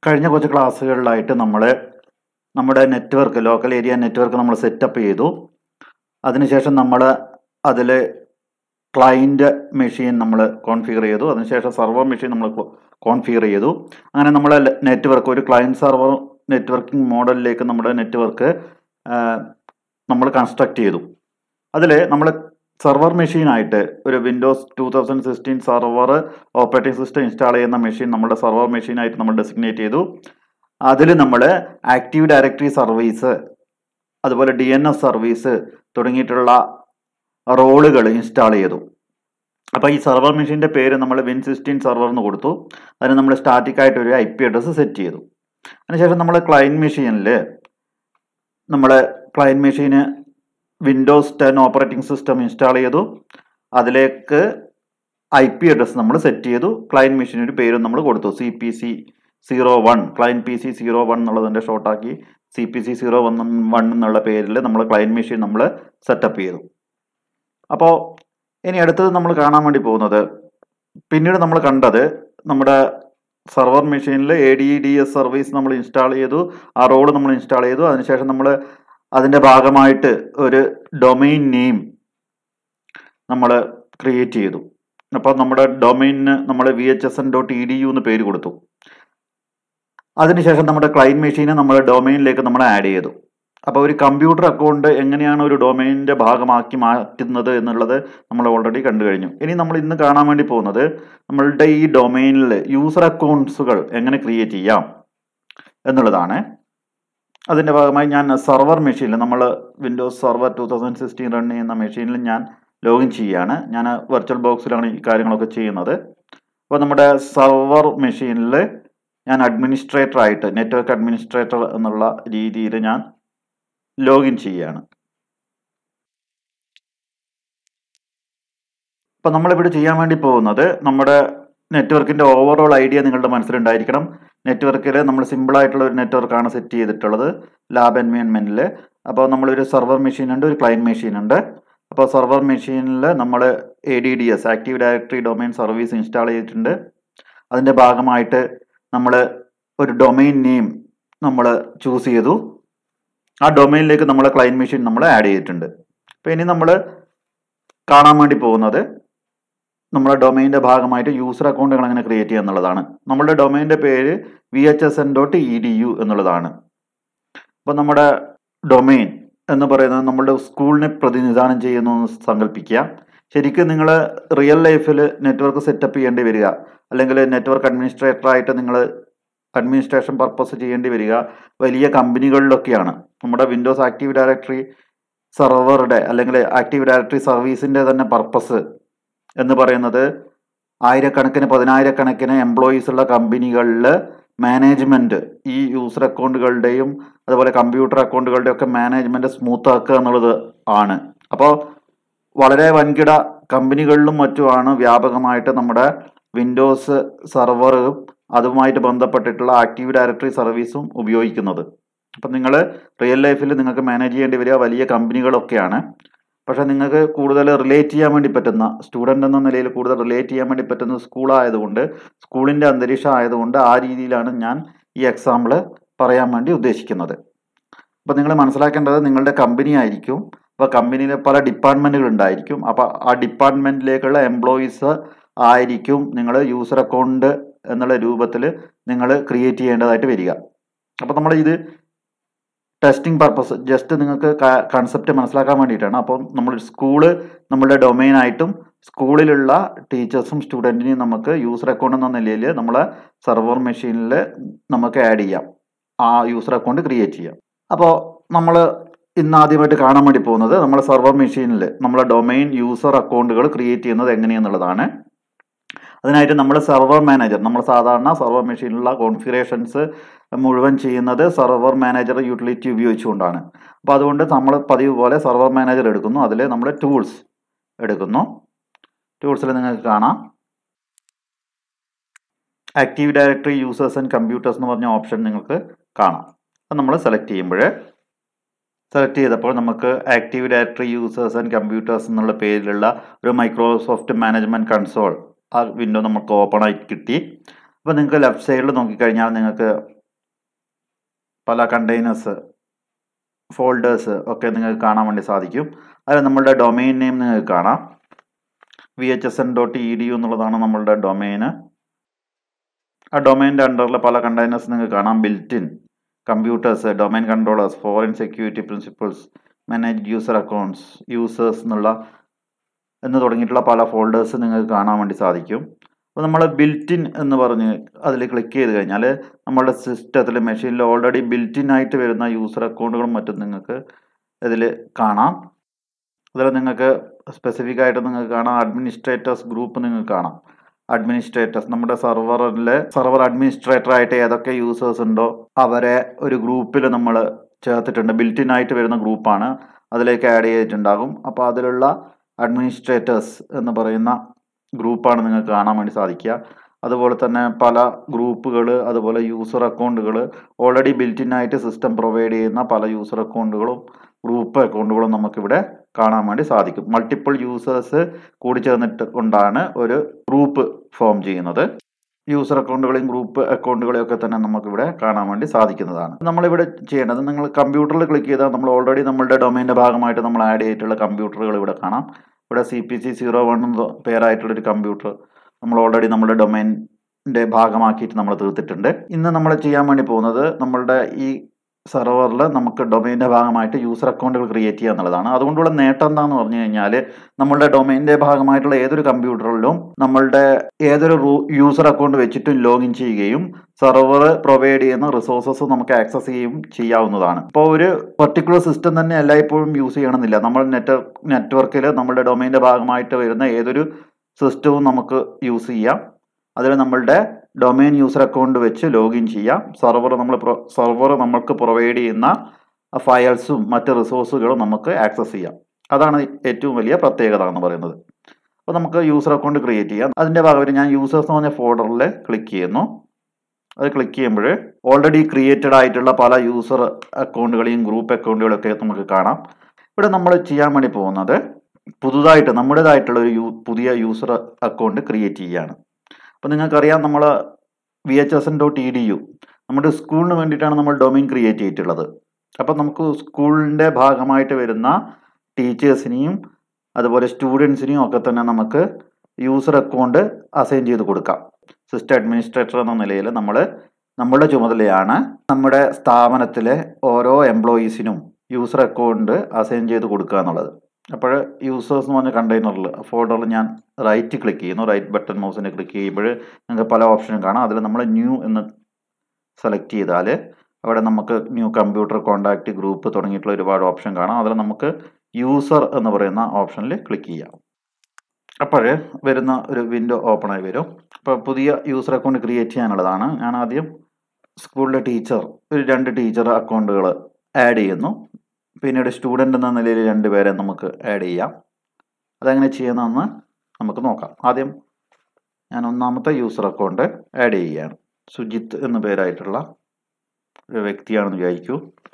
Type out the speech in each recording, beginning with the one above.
കഴിഞ്ഞ കുറച്ച് ക്ലാസ്സുകളിലായിട്ട് നമ്മുടെ നെറ്റ്വർക്ക് ലോക്കൽ ഏരിയ നെറ്റ്വർക്ക് നമ്മൾ സെറ്റപ്പ് ചെയ്തു. അതിനുശേഷം നമ്മൾ അതിൽ ക്ലയൻറ്റ് മെഷീൻ നമ്മൾ കോൺഫിഗർ ചെയ്തു. അതിനുശേഷം സർവർ മെഷീൻ നമ്മൾ കോൺഫിഗർ ചെയ്തു. അങ്ങനെ നമ്മൾ നെറ്റ്വർക്ക് ഒരു ക്ലയൻറ്റ് സർവർ നെറ്റ്വർക്കിംഗ് മോഡലിലേക്ക് നമ്മുടെ നെറ്റ്വർക്ക് നമ്മൾ കൺസ്ട്രക്ട് ചെയ്തു. അതിൽ നമ്മൾ സർവർ മെഷീനായിട്ട് ഒരു Windows 2016 server operating system install ചെയ്യുന്ന മെഷീൻ നമ്മുടെ സർവർ മെഷീനായിട്ട് നമ്മൾ ഡെസിഗ്നേറ്റ് ചെയ്തു. അതിൽ നമ്മൾ ആക്റ്റീവ് ഡയറക്ടറി സർവീസ്, അതുപോലെ DNS സർവീസ് തുടങ്ങിയിട്ടുള്ള റോളുകൾ ഇൻസ്റ്റാൾ ചെയ്തു. അപ്പോൾ ഈ സർവർ മെഷീൻ്റെ പേര് നമ്മൾ Win16 സർവർ എന്ന് കൊടുത്തു. അതിന് നമ്മൾ സ്റ്റാറ്റിക്കായിട്ട് ഒരു IP അഡ്രസ്സ് സെറ്റ് ചെയ്തു. അതിനുശേഷം നമ്മൾ ക്ലയൻറ്റ് മെഷീന് വിൻഡോസ് 10 ഓപ്പറേറ്റിംഗ് സിസ്റ്റം ഇൻസ്റ്റാൾ ചെയ്തു. അതിലേക്ക് IP അഡ്രസ്സ് നമ്മൾ സെറ്റ് ചെയ്തു. ക്ലയൻറ്റ് മെഷീനൊരു പേരും നമ്മൾ കൊടുത്തു, CPC01, ക്ലയൻറ്റ് PC 01 എന്നുള്ളതിൻ്റെ ഷോർട്ടാക്കി CPC01 എന്നുള്ള പേരിൽ നമ്മൾ ക്ലയൻറ്റ് മെഷീൻ നമ്മൾ സെറ്റപ്പ് ചെയ്തു. അപ്പോൾ ഇനി അടുത്തത് നമ്മൾ കാണാൻ വേണ്ടി പോകുന്നത്, പിന്നീട് നമ്മൾ കണ്ടത് നമ്മുടെ സർവർ മെഷീനിൽ ADDS സർവീസ് നമ്മൾ ഇൻസ്റ്റാൾ ചെയ്തു. ആ റോള് നമ്മൾ ഇൻസ്റ്റാൾ ചെയ്തു. അതിനുശേഷം നമ്മൾ അതിൻ്റെ ഭാഗമായിട്ട് ഒരു ഡൊമെയിൻ നെയിം നമ്മൾ ക്രിയേറ്റ് ചെയ്തു. അപ്പോൾ നമ്മുടെ ഡൊമെയിനിന് നമ്മൾ VHSN.edu എന്ന് പേര് കൊടുത്തു. അതിനുശേഷം നമ്മുടെ ക്ലയൻറ്റ് മെഷീനെ നമ്മുടെ ഡൊമെയിനിലേക്ക് നമ്മൾ ആഡ് ചെയ്തു. അപ്പോൾ ഒരു കമ്പ്യൂട്ടർ അക്കൗണ്ട് എങ്ങനെയാണ് ഒരു ഡൊമെയിനിൻ്റെ ഭാഗമാക്കി മാറ്റുന്നത് എന്നുള്ളത് നമ്മൾ ഓൾറെഡി കണ്ടു കഴിഞ്ഞു. ഇനി നമ്മൾ ഇന്ന് കാണാൻ വേണ്ടി പോകുന്നത് നമ്മളുടെ ഈ ഡൊമെയിനിൽ യൂസർ അക്കൗണ്ട്സുകൾ എങ്ങനെ ക്രിയേറ്റ് ചെയ്യാം എന്നുള്ളതാണ്. അതിൻ്റെ ഭാഗമായി ഞാൻ സർവർ മെഷീനിൽ നമ്മൾ വിൻഡോസ് സർവർ 2016 റൺ ചെയ്യുന്ന മെഷീനിൽ ഞാൻ ലോഗിൻ ചെയ്യുകയാണ്. ഞാൻ വെർച്വൽ ബോക്സിലാണ് ഈ കാര്യങ്ങളൊക്കെ ചെയ്യുന്നത്. അപ്പോൾ നമ്മുടെ സർവർ മെഷീനിൽ ഞാൻ അഡ്മിനിസ്ട്രേറ്റർ ആയിട്ട്, നെറ്റ്വർക്ക് അഡ്മിനിസ്ട്രേറ്റർ എന്നുള്ള രീതിയിൽ ഞാൻ ലോഗിൻ ചെയ്യുകയാണ്. അപ്പോൾ നമ്മളിവിടെ ചെയ്യാൻ വേണ്ടി പോകുന്നത്, നമ്മുടെ നെറ്റ്വർക്കിൻ്റെ ഓവറോൾ ഐഡിയ നിങ്ങളുടെ മനസ്സിലുണ്ടായിരിക്കണം. നെറ്റ്വർക്കിൽ നമ്മൾ സിമ്പിളായിട്ടുള്ള ഒരു നെറ്റ്വർക്കാണ് സെറ്റ് ചെയ്തിട്ടുള്ളത് ലാബ് എൻവയോൺമെൻറ്റിൽ. അപ്പോൾ നമ്മളൊരു സർവർ മെഷീനുണ്ട്, ഒരു ക്ലയൻറ്റ് മെഷീനുണ്ട്. അപ്പോൾ സർവർ മെഷീനിൽ നമ്മൾ ADDS active directory domain service install ചെയ്തിട്ടുണ്ട്. അതിൻ്റെ ഭാഗമായിട്ട് നമ്മൾ ഒരു ഡൊമെയിൻ നെയിം നമ്മൾ ചൂസ് ചെയ്തു. ആ ഡൊമെയിനിലേക്ക് നമ്മളെ ക്ലയൻറ്റ് മെഷീൻ നമ്മൾ ആഡ് ചെയ്തിട്ടുണ്ട്. അപ്പോൾ ഇനി നമ്മൾ കാണാൻ വേണ്ടി പോകുന്നത് നമ്മുടെ ഡൊമെയിൻ്റെ ഭാഗമായിട്ട് യൂസർ അക്കൗണ്ടുകൾ എങ്ങനെ ക്രിയേറ്റ് ചെയ്യുക എന്നുള്ളതാണ്. നമ്മളുടെ ഡൊമെയിൻ്റെ പേര് VHSN.edu എന്നുള്ളതാണ്. അപ്പോൾ നമ്മുടെ ഡൊമെയിൻ എന്ന് പറയുന്നത് നമ്മളുടെ സ്കൂളിനെ പ്രതിനിധാനം ചെയ്യുന്നു എന്ന് സങ്കല്പിക്കുക. ശരിക്കും നിങ്ങൾ റിയൽ ലൈഫിൽ നെറ്റ്വർക്ക് സെറ്റപ്പ് ചെയ്യേണ്ടി വരിക, അല്ലെങ്കിൽ നെറ്റ്വർക്ക് അഡ്മിനിസ്ട്രേറ്ററായിട്ട് നിങ്ങൾ അഡ്മിനിസ്ട്രേഷൻ പർപ്പസ് ചെയ്യേണ്ടി വരിക വലിയ കമ്പനികളിലൊക്കെയാണ്. നമ്മുടെ വിൻഡോസ് ആക്റ്റീവ് ഡയറക്ടറി സർവറുടെ അല്ലെങ്കിൽ ആക്റ്റീവ് ഡയറക്ടറി സർവീസിൻ്റെ തന്നെ പർപ്പസ് എന്ന് പറയുന്നത് ആയിരക്കണക്കിന് പതിനായിരക്കണക്കിന് എംപ്ലോയീസ് ഉള്ള കമ്പനികളിൽ മാനേജ്മെൻറ്റ് ഈ യൂസർ അക്കൗണ്ടുകളുടെയും അതുപോലെ കമ്പ്യൂട്ടർ അക്കൗണ്ടുകളുടെയും ഒക്കെ മാനേജ്മെൻറ്റ് സ്മൂത്ത് ആക്കുക എന്നുള്ളത് ആണ്. അപ്പോൾ വളരെ വൻകിട കമ്പനികളിലും മറ്റുമാണ് വ്യാപകമായിട്ട് നമ്മുടെ വിൻഡോസ് സർവറും അതുമായിട്ട് ബന്ധപ്പെട്ടിട്ടുള്ള ആക്റ്റീവ് ഡയറക്ടറി സർവീസും ഉപയോഗിക്കുന്നത്. അപ്പം നിങ്ങൾ റിയൽ ലൈഫിൽ നിങ്ങൾക്ക് മാനേജ് ചെയ്യേണ്ടി വരിക വലിയ കമ്പനികളൊക്കെയാണ്. പക്ഷേ നിങ്ങൾക്ക് കൂടുതൽ റിലേറ്റ് ചെയ്യാൻ വേണ്ടി പറ്റുന്ന, സ്റ്റുഡൻ്റ് എന്ന നിലയിൽ കൂടുതൽ റിലേറ്റ് ചെയ്യാൻ വേണ്ടി പറ്റുന്ന സ്കൂളായതുകൊണ്ട്, സ്കൂളിൻ്റെ അന്തരീക്ഷം ആയതുകൊണ്ട് ആ രീതിയിലാണ് ഞാൻ ഈ എക്സാമ്പിൾ പറയാൻ വേണ്ടി ഉദ്ദേശിക്കുന്നത്. അപ്പോൾ നിങ്ങൾ മനസ്സിലാക്കേണ്ടത് നിങ്ങളുടെ കമ്പനി ആയിരിക്കും. അപ്പോൾ കമ്പനിയിൽ പല ഡിപ്പാർട്ട്മെൻറ്റുകൾ ഉണ്ടായിരിക്കും. അപ്പോൾ ആ ഡിപ്പാർട്ട്മെൻറ്റിലേക്കുള്ള എംപ്ലോയീസ് ആയിരിക്കും നിങ്ങൾ യൂസർ അക്കൗണ്ട് എന്നുള്ള രൂപത്തിൽ നിങ്ങൾ ക്രിയേറ്റ് ചെയ്യേണ്ടതായിട്ട് വരിക. അപ്പോൾ നമ്മൾ ഇത് ടെസ്റ്റിംഗ് പർപ്പസ് ജസ്റ്റ് നിങ്ങൾക്ക് കൺസെപ്റ്റ് മനസ്സിലാക്കാൻ വേണ്ടിയിട്ടാണ്. അപ്പം നമ്മൾ സ്കൂള് നമ്മളുടെ ഡൊമെയിനായിട്ടും സ്കൂളിലുള്ള ടീച്ചേഴ്സും സ്റ്റുഡൻറ്റിനെയും നമുക്ക് യൂസർ അക്കൗണ്ട് എന്ന നിലയിൽ നമ്മളെ സർവർ മെഷീനിൽ നമുക്ക് ആഡ് ചെയ്യാം, ആ യൂസർ അക്കൗണ്ട് ക്രിയേറ്റ് ചെയ്യാം. അപ്പോൾ നമ്മൾ ഇന്ന് ആദ്യമായിട്ട് കാണാൻ വേണ്ടി പോകുന്നത് നമ്മൾ സർവർ മെഷീനിൽ നമ്മളെ ഡൊമെയിൻ യൂസർ അക്കൗണ്ടുകൾ ക്രിയേറ്റ് ചെയ്യുന്നത് എങ്ങനെയെന്നുള്ളതാണ്. അതിനായിട്ട് നമ്മൾ സർവർ മാനേജർ, നമ്മൾ സാധാരണ സർവർ മെഷീനിലുള്ള കോൺഫിഗറേഷൻസ് മുഴുവൻ ചെയ്യുന്നത് സർവർ മാനേജർ യൂട്ടിലിറ്റി ഉപയോഗിച്ചുകൊണ്ടാണ്. അപ്പോൾ അതുകൊണ്ട് നമ്മൾ പതിവ് പോലെ സർവർ മാനേജർ എടുക്കുന്നു. അതിൽ നമ്മൾ ടൂൾസ് എടുക്കുന്നു. ടൂൾസിൽ നിങ്ങൾക്ക് കാണാം active directory users and computers എന്ന് പറഞ്ഞ ഓപ്ഷൻ നിങ്ങൾക്ക് കാണാം. അത് നമ്മൾ സെലക്ട് ചെയ്തപ്പോൾ നമുക്ക് active directory users and computers എന്നുള്ള പേരിലുള്ള ഒരു മൈക്രോസോഫ്റ്റ് മാനേജ്മെൻറ്റ് കൺസോൾ ആ വിൻഡോ നമുക്ക് ഓപ്പൺ ആയി കിട്ടി. അപ്പോൾ നിങ്ങൾക്ക് ലെഫ്റ്റ് സൈഡിൽ നോക്കിക്കഴിഞ്ഞാൽ നിങ്ങൾക്ക് പല കണ്ടെയ്നേഴ്സ്, ഫോൾഡേഴ്സ് ഒക്കെ നിങ്ങൾക്ക് കാണാൻ വേണ്ടി സാധിക്കും. അതിൽ നമ്മളുടെ ഡൊമെയിൻ നെയിം നിങ്ങൾക്ക് കാണാം. vhsn.edu എന്നുള്ളതാണ് നമ്മളുടെ ഡൊമെയിന്. ആ ഡൊമെയിൻ്റെ അണ്ടറിൽ പല കണ്ടെയ്നേഴ്സ് നിങ്ങൾക്ക് കാണാം. Built in, computers, domain controllers, foreign security principals, manage user accounts, users എന്ന് തുടങ്ങിയിട്ടുള്ള പല ഫോൾഡേഴ്സ് നിങ്ങൾക്ക് കാണാൻ വേണ്ടി സാധിക്കും. അപ്പോൾ നമ്മൾ ബിൽറ്റ് ഇൻ എന്ന് പറഞ്ഞ് അതിൽ ക്ലിക്ക് ചെയ്ത് കഴിഞ്ഞാൽ നമ്മളുടെ സിസ്റ്റത്തിൽ, മെഷീനിൽ ഓൾറെഡി ബിൽറ്റ് ഇൻ ആയിട്ട് വരുന്ന യൂസർ അക്കൗണ്ടുകളും മറ്റും നിങ്ങൾക്ക് ഇതിൽ കാണാം. അതിൽ നിങ്ങൾക്ക് സ്പെസിഫിക് ആയിട്ട് നിങ്ങൾക്ക് കാണാം അഡ്മിനിസ്ട്രേറ്റേഴ്സ് ഗ്രൂപ്പ് നിങ്ങൾക്ക് കാണാം. അഡ്മിനിസ്ട്രേറ്റേഴ്സ്, നമ്മുടെ സർവർ അഡ്മിനിസ്ട്രേറ്റർ ആയിട്ട് ഏതൊക്കെ യൂസേഴ്സ് ഉണ്ടോ അവരെ ഒരു ഗ്രൂപ്പിൽ നമ്മൾ ചേർത്തിട്ടുണ്ട്. ബിൽറ്റ് ഇൻ ആയിട്ട് വരുന്ന ഗ്രൂപ്പാണ്, അതിലേക്ക് ആഡ് ചെയ്തിട്ടുണ്ടാകും. അപ്പോൾ അതിലുള്ള അഡ്മിനിസ്ട്രേറ്റേഴ്സ് എന്ന് പറയുന്ന ഗ്രൂപ്പാണ് നിങ്ങൾക്ക് കാണാൻ വേണ്ടി സാധിക്കുക. അതുപോലെ തന്നെ പല ഗ്രൂപ്പുകൾ, അതുപോലെ യൂസർ അക്കൗണ്ടുകൾ, ഓൾറെഡി ബിൽറ്റ് ഇൻ ആയിട്ട് സിസ്റ്റം പ്രൊവൈഡ് ചെയ്യുന്ന പല യൂസർ അക്കൗണ്ടുകളും ഗ്രൂപ്പ് അക്കൗണ്ടുകളും നമുക്കിവിടെ കാണാൻ വേണ്ടി സാധിക്കും. മൾട്ടിപ്പിൾ യൂസേഴ്സ് കൂടി ചേർന്നിട്ട് കൊണ്ടാണ് ഒരു ഗ്രൂപ്പ് ഫോം ചെയ്യുന്നത്. യൂസർ അക്കൗണ്ടുകളെയും ഗ്രൂപ്പ് അക്കൗണ്ടുകളെയും ഒക്കെ തന്നെ നമുക്കിവിടെ കാണാൻ വേണ്ടി സാധിക്കുന്നതാണ്. നമ്മളിവിടെ ചെയ്യേണ്ടത്, നിങ്ങൾ കമ്പ്യൂട്ടറിൽ ക്ലിക്ക് ചെയ്താൽ നമ്മൾ ഓൾറെഡി നമ്മളുടെ ഡൊമൈൻ്റെ ഭാഗമായിട്ട് നമ്മൾ ആഡ് ചെയ്തിട്ടുള്ള കമ്പ്യൂട്ടറുകൾ ഇവിടെ കാണാം. ഇവിടെ CPC01 എന്ന പേരായിട്ടുള്ളൊരു കമ്പ്യൂട്ടർ നമ്മൾ ഓൾറെഡി നമ്മുടെ ഡൊമൈൻ്റെ ഭാഗമാക്കിയിട്ട് നമ്മൾ തീർത്തിട്ടുണ്ട്. ഇന്ന് നമ്മൾ ചെയ്യാൻ വേണ്ടി പോകുന്നത് നമ്മളുടെ ഈ സെർവറിൽ നമുക്ക് ഡൊമൈൻ്റെ ഭാഗമായിട്ട് യൂസർ അക്കൗണ്ടുകൾ ക്രിയേറ്റ് ചെയ്യുക എന്നുള്ളതാണ്. അതുകൊണ്ടുള്ള നേട്ടം എന്താണെന്ന് പറഞ്ഞു കഴിഞ്ഞാൽ, നമ്മളുടെ ഡൊമൈൻ്റെ ഭാഗമായിട്ടുള്ള ഏതൊരു കമ്പ്യൂട്ടറിലും നമ്മളുടെ ഏതൊരു യൂസർ അക്കൗണ്ട് വെച്ചിട്ടും ലോഗിൻ ചെയ്യുകയും സെർവർ പ്രൊവൈഡ് ചെയ്യുന്ന റിസോഴ്സസ് നമുക്ക് ആക്സസ് ചെയ്യുകയും ചെയ്യാവുന്നതാണ്. ഇപ്പോൾ ഒരു പർട്ടിക്കുലർ സിസ്റ്റം തന്നെ എല്ലായ്പ്പോഴും യൂസ് ചെയ്യണമെന്നില്ല. നമ്മൾ നെറ്റ്വർക്കിൽ നമ്മളുടെ ഡൊമൈൻ്റെ ഭാഗമായിട്ട് വരുന്ന ഏതൊരു സിസ്റ്റവും നമുക്ക് യൂസ് ചെയ്യാം. അതിൽ നമ്മളുടെ ഡൊമൈൻ യൂസർ അക്കൗണ്ട് വെച്ച് ലോഗിൻ ചെയ്യാം. സെർവർ നമ്മൾക്ക് പ്രൊവൈഡ് ചെയ്യുന്ന ഫയൽസും മറ്റ് റിസോഴ്സുകളും നമുക്ക് ആക്സസ് ചെയ്യാം. അതാണ് ഏറ്റവും വലിയ പ്രത്യേകത എന്ന് പറയുന്നത്. അപ്പോൾ നമുക്ക് യൂസർ അക്കൗണ്ട് ക്രിയേറ്റ് ചെയ്യാം. അതിൻ്റെ ഭാഗമായിട്ട് ഞാൻ യൂസേഴ്സ് എന്ന് പറഞ്ഞ ഫോൾഡറിൽ ക്ലിക്ക് ചെയ്യുന്നു. അത് ക്ലിക്ക് ചെയ്യുമ്പോൾ ഓൾറെഡി ക്രിയേറ്റഡ് ആയിട്ടുള്ള പല യൂസർ അക്കൗണ്ടുകളെയും ഗ്രൂപ്പ് അക്കൗണ്ടുകളൊക്കെ നമുക്ക് കാണാം. ഇവിടെ നമ്മൾ ചെയ്യാൻ വേണ്ടി പോകുന്നത് പുതുതായിട്ട് നമ്മുടേതായിട്ടുള്ള ഒരു പുതിയ യൂസർ അക്കൗണ്ട് ക്രിയേറ്റ് ചെയ്യുകയാണ്. അപ്പോൾ നിങ്ങൾക്കറിയാം, നമ്മൾ vhsn.edu നമ്മുടെ സ്കൂളിന് വേണ്ടിയിട്ടാണ് നമ്മൾ ഡൊമൈൻ ക്രിയേറ്റ് ചെയ്തിട്ടുള്ളത്. അപ്പോൾ നമുക്ക് സ്കൂളിൻ്റെ ഭാഗമായിട്ട് വരുന്ന ടീച്ചേഴ്സിനെയും അതുപോലെ സ്റ്റുഡൻസിനെയും ഒക്കെ തന്നെ നമുക്ക് യൂസർ അക്കൗണ്ട് അസൈൻ ചെയ്ത് കൊടുക്കാം. സിസ്റ്റം അഡ്മിനിസ്ട്രേറ്റർ എന്ന നിലയിൽ നമ്മളുടെ ചുമതലയാണ് നമ്മുടെ സ്ഥാപനത്തിലെ ഓരോ എംപ്ലോയീസിനും യൂസർ അക്കൗണ്ട് അസൈൻ ചെയ്ത് കൊടുക്കുക എന്നുള്ളത്. അപ്പോൾ യൂസേഴ്സ് എന്ന് പറഞ്ഞ കണ്ടെയ്നറിൽ ഫോൾഡറിൽ ഞാൻ റൈറ്റ് ക്ലിക്ക് ചെയ്യുന്നു. റൈറ്റ് ബട്ടൺ മൗസിനെ ക്ലിക്ക് ചെയ്യുമ്പോൾ നിങ്ങൾക്ക് പല ഓപ്ഷനും കാണാം. അതിൽ നമ്മൾ ന്യൂ എന്ന് സെലക്ട് ചെയ്താൽ അവിടെ നമുക്ക് ന്യൂ കമ്പ്യൂട്ടർ, കോൺടാക്റ്റ്, ഗ്രൂപ്പ് തുടങ്ങിയിട്ടുള്ള ഒരുപാട് ഓപ്ഷൻ കാണാം. അതിൽ നമുക്ക് യൂസർ എന്ന് പറയുന്ന ഓപ്ഷനിൽ ക്ലിക്ക് ചെയ്യാം. അപ്പോൾ വരുന്ന ഒരു വിൻഡോ ഓപ്പൺ ആയി വരും. അപ്പോൾ പുതിയ യൂസർ അക്കൗണ്ട് ക്രിയേറ്റ് ചെയ്യാനുള്ളതാണ്. ഞാൻ ആദ്യം സ്കൂളിലെ ഒരു 2 ടീച്ചർ അക്കൗണ്ടുകൾ ആഡ് ചെയ്യുന്നു. പിന്നീട് സ്റ്റുഡൻ്റ് എന്ന നിലയിൽ 2 പേരെ നമുക്ക് ആഡ് ചെയ്യാം. അതെങ്ങനെ ചെയ്യുന്നതെന്ന് നമുക്ക് നോക്കാം. ആദ്യം ഞാൻ ഒന്നാമത്തെ യൂസർ അക്കൗണ്ട് ആഡ് ചെയ്യുകയാണ്. സുജിത്ത് എന്ന പേരായിട്ടുള്ള ഒരു വ്യക്തിയാണെന്ന് വിചാരിക്കൂ.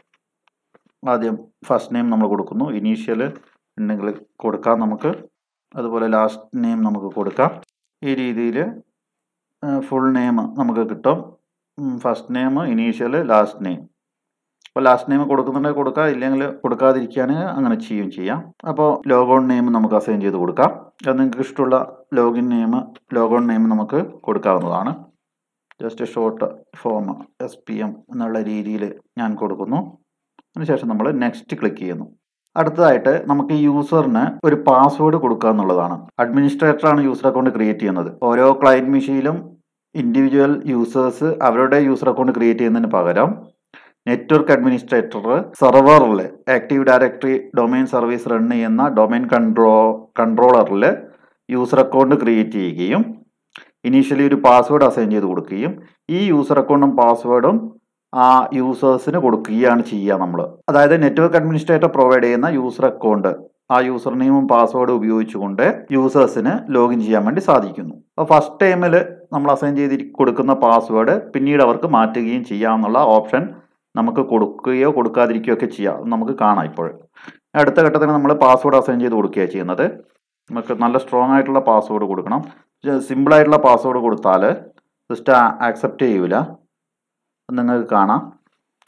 ആദ്യം ഫസ്റ്റ് നെയിം നമ്മൾ കൊടുക്കുന്നു. ഇനീഷ്യൽ ഉണ്ടെങ്കിൽ കൊടുക്കാം നമുക്ക്. അതുപോലെ ലാസ്റ്റ് നെയിം നമുക്ക് കൊടുക്കാം. ഈ രീതിയിൽ ഫുൾ നെയിം നമുക്ക് കിട്ടും. First name, initial, last name. അപ്പോൾ ലാസ്റ്റ് നെയിം കൊടുക്കുന്നുണ്ടെങ്കിൽ കൊടുക്കാം, ഇല്ലെങ്കിൽ കൊടുക്കാതിരിക്കുകയാണെങ്കിൽ അങ്ങനെ ചെയ്യാം. അപ്പോൾ ലോഗോൺ നെയിം നമുക്ക് അസൈൻ ചെയ്ത് കൊടുക്കാം. അത് നിങ്ങൾക്ക് ഇഷ്ടമുള്ള ലോഗോൺ നെയിം നമുക്ക് കൊടുക്കാവുന്നതാണ്. ജസ്റ്റ് ഷോർട്ട് ഫോം SPM എന്നുള്ള രീതിയിൽ ഞാൻ കൊടുക്കുന്നു. അതിനുശേഷം നമ്മൾ നെക്സ്റ്റ് ക്ലിക്ക് ചെയ്യുന്നു. അടുത്തതായിട്ട് നമുക്ക് ഈ യൂസറിന് ഒരു പാസ്വേഡ് കൊടുക്കുക എന്നുള്ളതാണ്. അഡ്മിനിസ്ട്രേറ്ററാണ് യൂസർ അക്കൗണ്ട് ക്രിയേറ്റ് ചെയ്യുന്നത്. ഓരോ ക്ലയൻറ്റ് മെഷീനിലും ഇൻഡിവിജ്വൽ യൂസേഴ്സ് അവരുടെ യൂസർ അക്കൗണ്ട് ക്രിയേറ്റ് ചെയ്യുന്നതിന് പകരം നെറ്റ്വർക്ക് അഡ്മിനിസ്ട്രേറ്റർ സെർവറിൽ active directory domain service run ചെയ്യുന്ന ഡൊമൈൻ കൺട്രോളറിൽ യൂസർ അക്കൗണ്ട് ക്രിയേറ്റ് ചെയ്യുകയും ഇനീഷ്യലി ഒരു പാസ്വേഡ് അസൈൻ ചെയ്ത് കൊടുക്കുകയും ഈ യൂസർ അക്കൗണ്ടും പാസ്വേഡും ആ യൂസേഴ്സിന് കൊടുക്കുകയാണ് ചെയ്യുക നമ്മൾ. അതായത് നെറ്റ്വർക്ക് അഡ്മിനിസ്ട്രേറ്റർ പ്രൊവൈഡ് ചെയ്യുന്ന യൂസർ അക്കൗണ്ട്, ആ യൂസർ നെയിമും പാസ്വേഡും ഉപയോഗിച്ചുകൊണ്ട് യൂസേഴ്സിന് ലോഗിൻ ചെയ്യാൻ വേണ്ടി സാധിക്കുന്നു. അപ്പോൾ ഫസ്റ്റ് ടൈമിൽ നമ്മൾ അസൈൻ ചെയ്ത് കൊടുക്കുന്ന പാസ്വേഡ് പിന്നീട് അവർക്ക് മാറ്റുകയും ചെയ്യാമെന്നുള്ള ഓപ്ഷൻ നമുക്ക് കൊടുക്കുകയോ കൊടുക്കാതിരിക്കുകയോ ഒക്കെ ചെയ്യാം. നമുക്ക് കാണാം. ഇപ്പോൾ അടുത്ത ഘട്ടത്തിൽ നമ്മൾ പാസ്വേഡ് അസൈൻ ചെയ്ത് കൊടുക്കുകയാണ് ചെയ്യുന്നത്. നമുക്ക് നല്ല സ്ട്രോങ് ആയിട്ടുള്ള പാസ്വേഡ് കൊടുക്കണം. സിമ്പിളായിട്ടുള്ള പാസ്വേഡ് കൊടുത്താൽ സിസ്റ്റം ആക്സെപ്റ്റ് ചെയ്യൂല. നിങ്ങൾക്ക് കാണാം.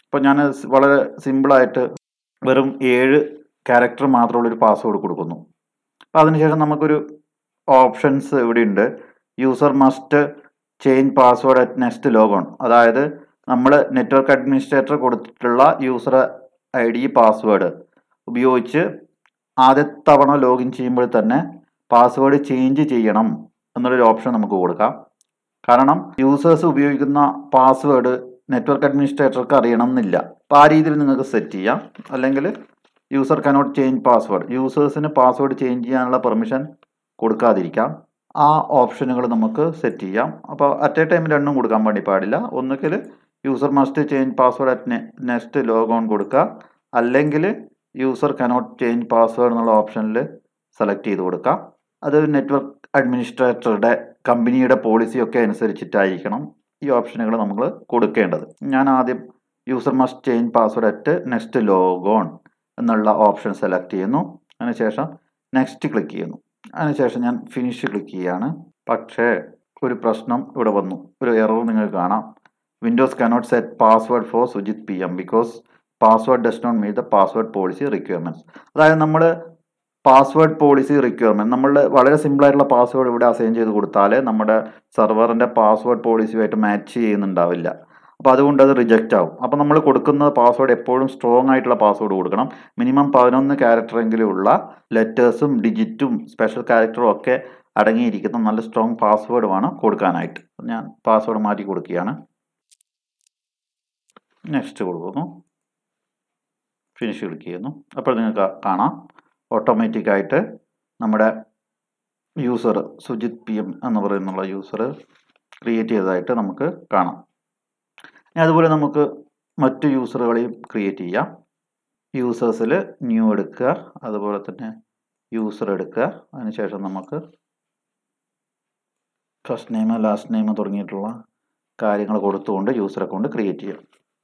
ഇപ്പോൾ ഞാൻ വളരെ സിമ്പിളായിട്ട് വെറും 7 ക്യാരക്ടർ മാത്രമുള്ളൊരു പാസ്വേഡ് കൊടുക്കുന്നു. അപ്പോൾ അതിനുശേഷം നമുക്കൊരു ഓപ്ഷൻസ് ഇവിടെയുണ്ട്. User must change password at next logon. അതായത് നമ്മൾ നെറ്റ്വർക്ക് അഡ്മിനിസ്ട്രേറ്റർ കൊടുത്തിട്ടുള്ള യൂസർ ID പാസ്വേഡ് ഉപയോഗിച്ച് ആദ്യത്തെ തവണ ലോഗിൻ ചെയ്യുമ്പോൾ തന്നെ പാസ്വേഡ് ചേഞ്ച് ചെയ്യണം എന്നുള്ളൊരു ഓപ്ഷൻ നമുക്ക് കൊടുക്കാം. കാരണം യൂസേഴ്സ് ഉപയോഗിക്കുന്ന പാസ്വേഡ് നെറ്റ്വർക്ക് അഡ്മിനിസ്ട്രേറ്റർക്ക് അറിയണം എന്നില്ല. അപ്പോൾ ആ രീതിയിൽ നിങ്ങൾക്ക് സെറ്റ് ചെയ്യാം. അല്ലെങ്കിൽ യൂസർ കനോട്ട് ചേഞ്ച് പാസ്വേഡ്, യൂസേഴ്സിന് പാസ്വേഡ് ചേഞ്ച് ചെയ്യാനുള്ള പെർമിഷൻ കൊടുക്കാതിരിക്കാം. ആ ഓപ്ഷനുകൾ നമുക്ക് സെറ്റ് ചെയ്യാം. അപ്പോൾ അറ്റ് എ ടൈം രണ്ടും കൊടുക്കാൻ വേണ്ടി പാടില്ല. ഒന്നുകിൽ user must change password at next logon കൊടുക്കുക, അല്ലെങ്കിൽ യൂസർ കനോട്ട് ചേഞ്ച് പാസ്വേഡ് എന്നുള്ള ഓപ്ഷനിൽ സെലക്ട് ചെയ്ത് കൊടുക്കാം. അത് നെറ്റ്വർക്ക് അഡ്മിനിസ്ട്രേറ്ററുടെ കമ്പനിയുടെ പോളിസിയൊക്കെ അനുസരിച്ചിട്ടായിരിക്കണം ഈ ഓപ്ഷനുകൾ നമ്മൾ കൊടുക്കേണ്ടത്. ഞാൻ ആദ്യം user must change password at next logon എന്നുള്ള ഓപ്ഷൻ സെലക്ട് ചെയ്യുന്നു. അതിനുശേഷം നെക്സ്റ്റ് ക്ലിക്ക് ചെയ്യുന്നു. അതിനുശേഷം ഞാൻ ഫിനിഷ് ക്ലിക്ക് ചെയ്യുകയാണ്. പക്ഷേ ഒരു പ്രശ്നം ഇവിടെ വന്നു, ഒരു എറർ നിങ്ങൾക്ക് കാണാം. Windows cannot set password for Sujith PM because password does not meet the password policy requirements. അതായത് നമ്മൾ പാസ്വേഡ് പോളിസി റിക്വയർമെൻറ്റ് നമ്മളുടെ വളരെ സിമ്പിളായിട്ടുള്ള പാസ്വേഡ് ഇവിടെ അസൈൻ ചെയ്ത് കൊടുത്താൽ നമ്മുടെ സെർവറിൻ്റെ പാസ്വേഡ് പോളിസിയുമായിട്ട് മാച്ച് ചെയ്യുന്നുണ്ടാവില്ല. അപ്പോൾ അതുകൊണ്ട് അത് റിജക്റ്റ് ആവും. അപ്പോൾ നമ്മൾ കൊടുക്കുന്ന പാസ്വേഡ് എപ്പോഴും സ്ട്രോങ് ആയിട്ടുള്ള പാസ്വേഡ് കൊടുക്കണം. മിനിമം 11 ക്യാരക്ടറെങ്കിലും ഉള്ള ലെറ്റേഴ്സും ഡിജിറ്റും സ്പെഷ്യൽ ക്യാരക്ടറും ഒക്കെ അടങ്ങിയിരിക്കുന്ന നല്ല സ്ട്രോങ് പാസ്വേഡ് വേണം കൊടുക്കാനായിട്ട്. ഞാൻ പാസ്വേഡ് മാറ്റി കൊടുക്കുകയാണ്. നെക്സ്റ്റ് കൊടുക്കുന്നു, ഫിനിഷ് ക്ലിക്ക് ചെയ്യുന്നു. അപ്പോൾ നിങ്ങൾക്ക് കാണാം ഓട്ടോമാറ്റിക്കായിട്ട് നമ്മുടെ യൂസർ സുജിത് PM എന്ന് പറയുന്നുള്ള യൂസർ ക്രിയേറ്റ് ചെയ്തതായിട്ട് നമുക്ക് കാണാം. അതുപോലെ നമുക്ക് മറ്റു യൂസറുകളെയും ക്രിയേറ്റ് ചെയ്യാം. യൂസേഴ്സിൽ ന്യൂ എടുക്കുക, അതുപോലെ തന്നെ യൂസർ എടുക്കുക. അതിനുശേഷം നമുക്ക് ഫസ്റ്റ് നെയിം ലാസ്റ്റ് നെയിം തുടങ്ങിയിട്ടുള്ള കാര്യങ്ങൾ കൊടുത്തുകൊണ്ട് യൂസർ അക്കൗണ്ട് ക്രിയേറ്റ് ചെയ്യാം.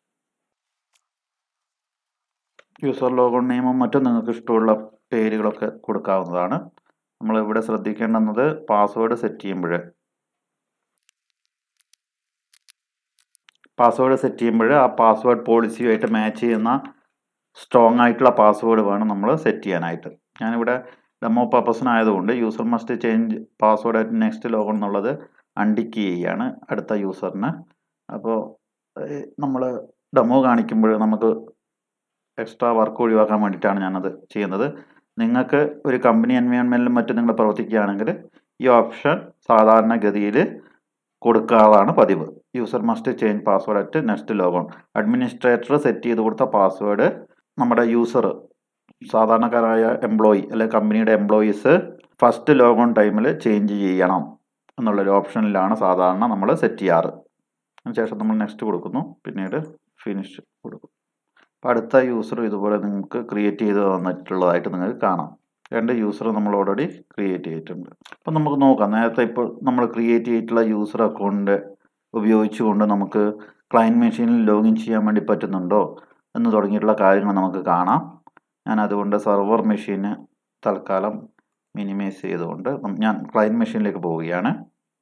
യൂസർ ലോഗോൺ നെയിമും മറ്റും നിങ്ങൾക്ക് ഇഷ്ടമുള്ള പേരുകളൊക്കെ കൊടുക്കാവുന്നതാണ്. നമ്മൾ ഇവിടെ ശ്രദ്ധിക്കേണ്ടുന്നത് പാസ്വേഡ് സെറ്റ് ചെയ്യുമ്പോൾ ആ പാസ്വേഡ് പോളിസിയുമായിട്ട് മാച്ച് ചെയ്യുന്ന സ്ട്രോങ് ആയിട്ടുള്ള പാസ്വേഡ് വേണം നമ്മൾ സെറ്റ് ചെയ്യാനായിട്ട്. ഞാനിവിടെ ഡെമോ പർപ്പസിനായതുകൊണ്ട് user must change password at next logon എന്നുള്ളത് അൺടിക്ക് ചെയ്യുകയാണ് അടുത്ത യൂസറിന്. അപ്പോൾ നമ്മൾ ഡെമോ കാണിക്കുമ്പോൾ നമുക്ക് എക്സ്ട്രാ വർക്ക് ഒഴിവാക്കാൻ വേണ്ടിയിട്ടാണ് ഞാനത് ചെയ്യുന്നത്. നിങ്ങൾക്ക് ഒരു കമ്പനി എൻവയോൺമെൻറ്റിലും മറ്റും നിങ്ങൾ പ്രവർത്തിക്കുകയാണെങ്കിൽ ഈ ഓപ്ഷൻ സാധാരണഗതിയിൽ കൊടുക്കാറാണ് പതിവ്. User must change password at next logon. Administrator set ചെയ്ത് കൊടുത്ത പാസ്വേഡ് നമ്മുടെ യൂസർ സാധാരണക്കാരായ എംപ്ലോയി അല്ലെങ്കിൽ കമ്പനിയുടെ എംപ്ലോയീസ് ഫസ്റ്റ് ലോഗോൺ ടൈമിൽ ചേഞ്ച് ചെയ്യണം എന്നുള്ളൊരു ഓപ്ഷനിലാണ് സാധാരണ നമ്മൾ സെറ്റ് ചെയ്യാറ്. അതിനുശേഷം നമ്മൾ നെക്സ്റ്റ് കൊടുക്കുന്നു, പിന്നീട് ഫിനിഷ് കൊടുക്കും. അപ്പോൾ അടുത്ത യൂസർ ഇതുപോലെ നിങ്ങൾക്ക് ക്രിയേറ്റ് ചെയ്ത് തന്നിട്ടുള്ളതായിട്ട് നിങ്ങൾക്ക് കാണാം. 2 യൂസർ നമ്മൾ ഓൾറെഡി ക്രിയേറ്റ് ചെയ്തിട്ടുണ്ട്. അപ്പം നമുക്ക് നോക്കാം. നേരത്തെ ഇപ്പോൾ നമ്മൾ ക്രിയേറ്റ് ചെയ്തിട്ടുള്ള യൂസർ അക്കൗണ്ട് ഉപയോഗിച്ചുകൊണ്ട് നമുക്ക് ക്ലയൻറ്റ് മെഷീനിൽ ലോഗിൻ ചെയ്യാൻ വേണ്ടി പറ്റുന്നുണ്ടോ എന്ന് തുടങ്ങിയിട്ടുള്ള കാര്യങ്ങൾ നമുക്ക് കാണാം. ഞാൻ അതുകൊണ്ട് സെർവർ മെഷീന് തൽക്കാലം മിനിമൈസ് ചെയ്തുകൊണ്ട് ഞാൻ ക്ലയൻറ്റ് മെഷീനിലേക്ക് പോവുകയാണ്.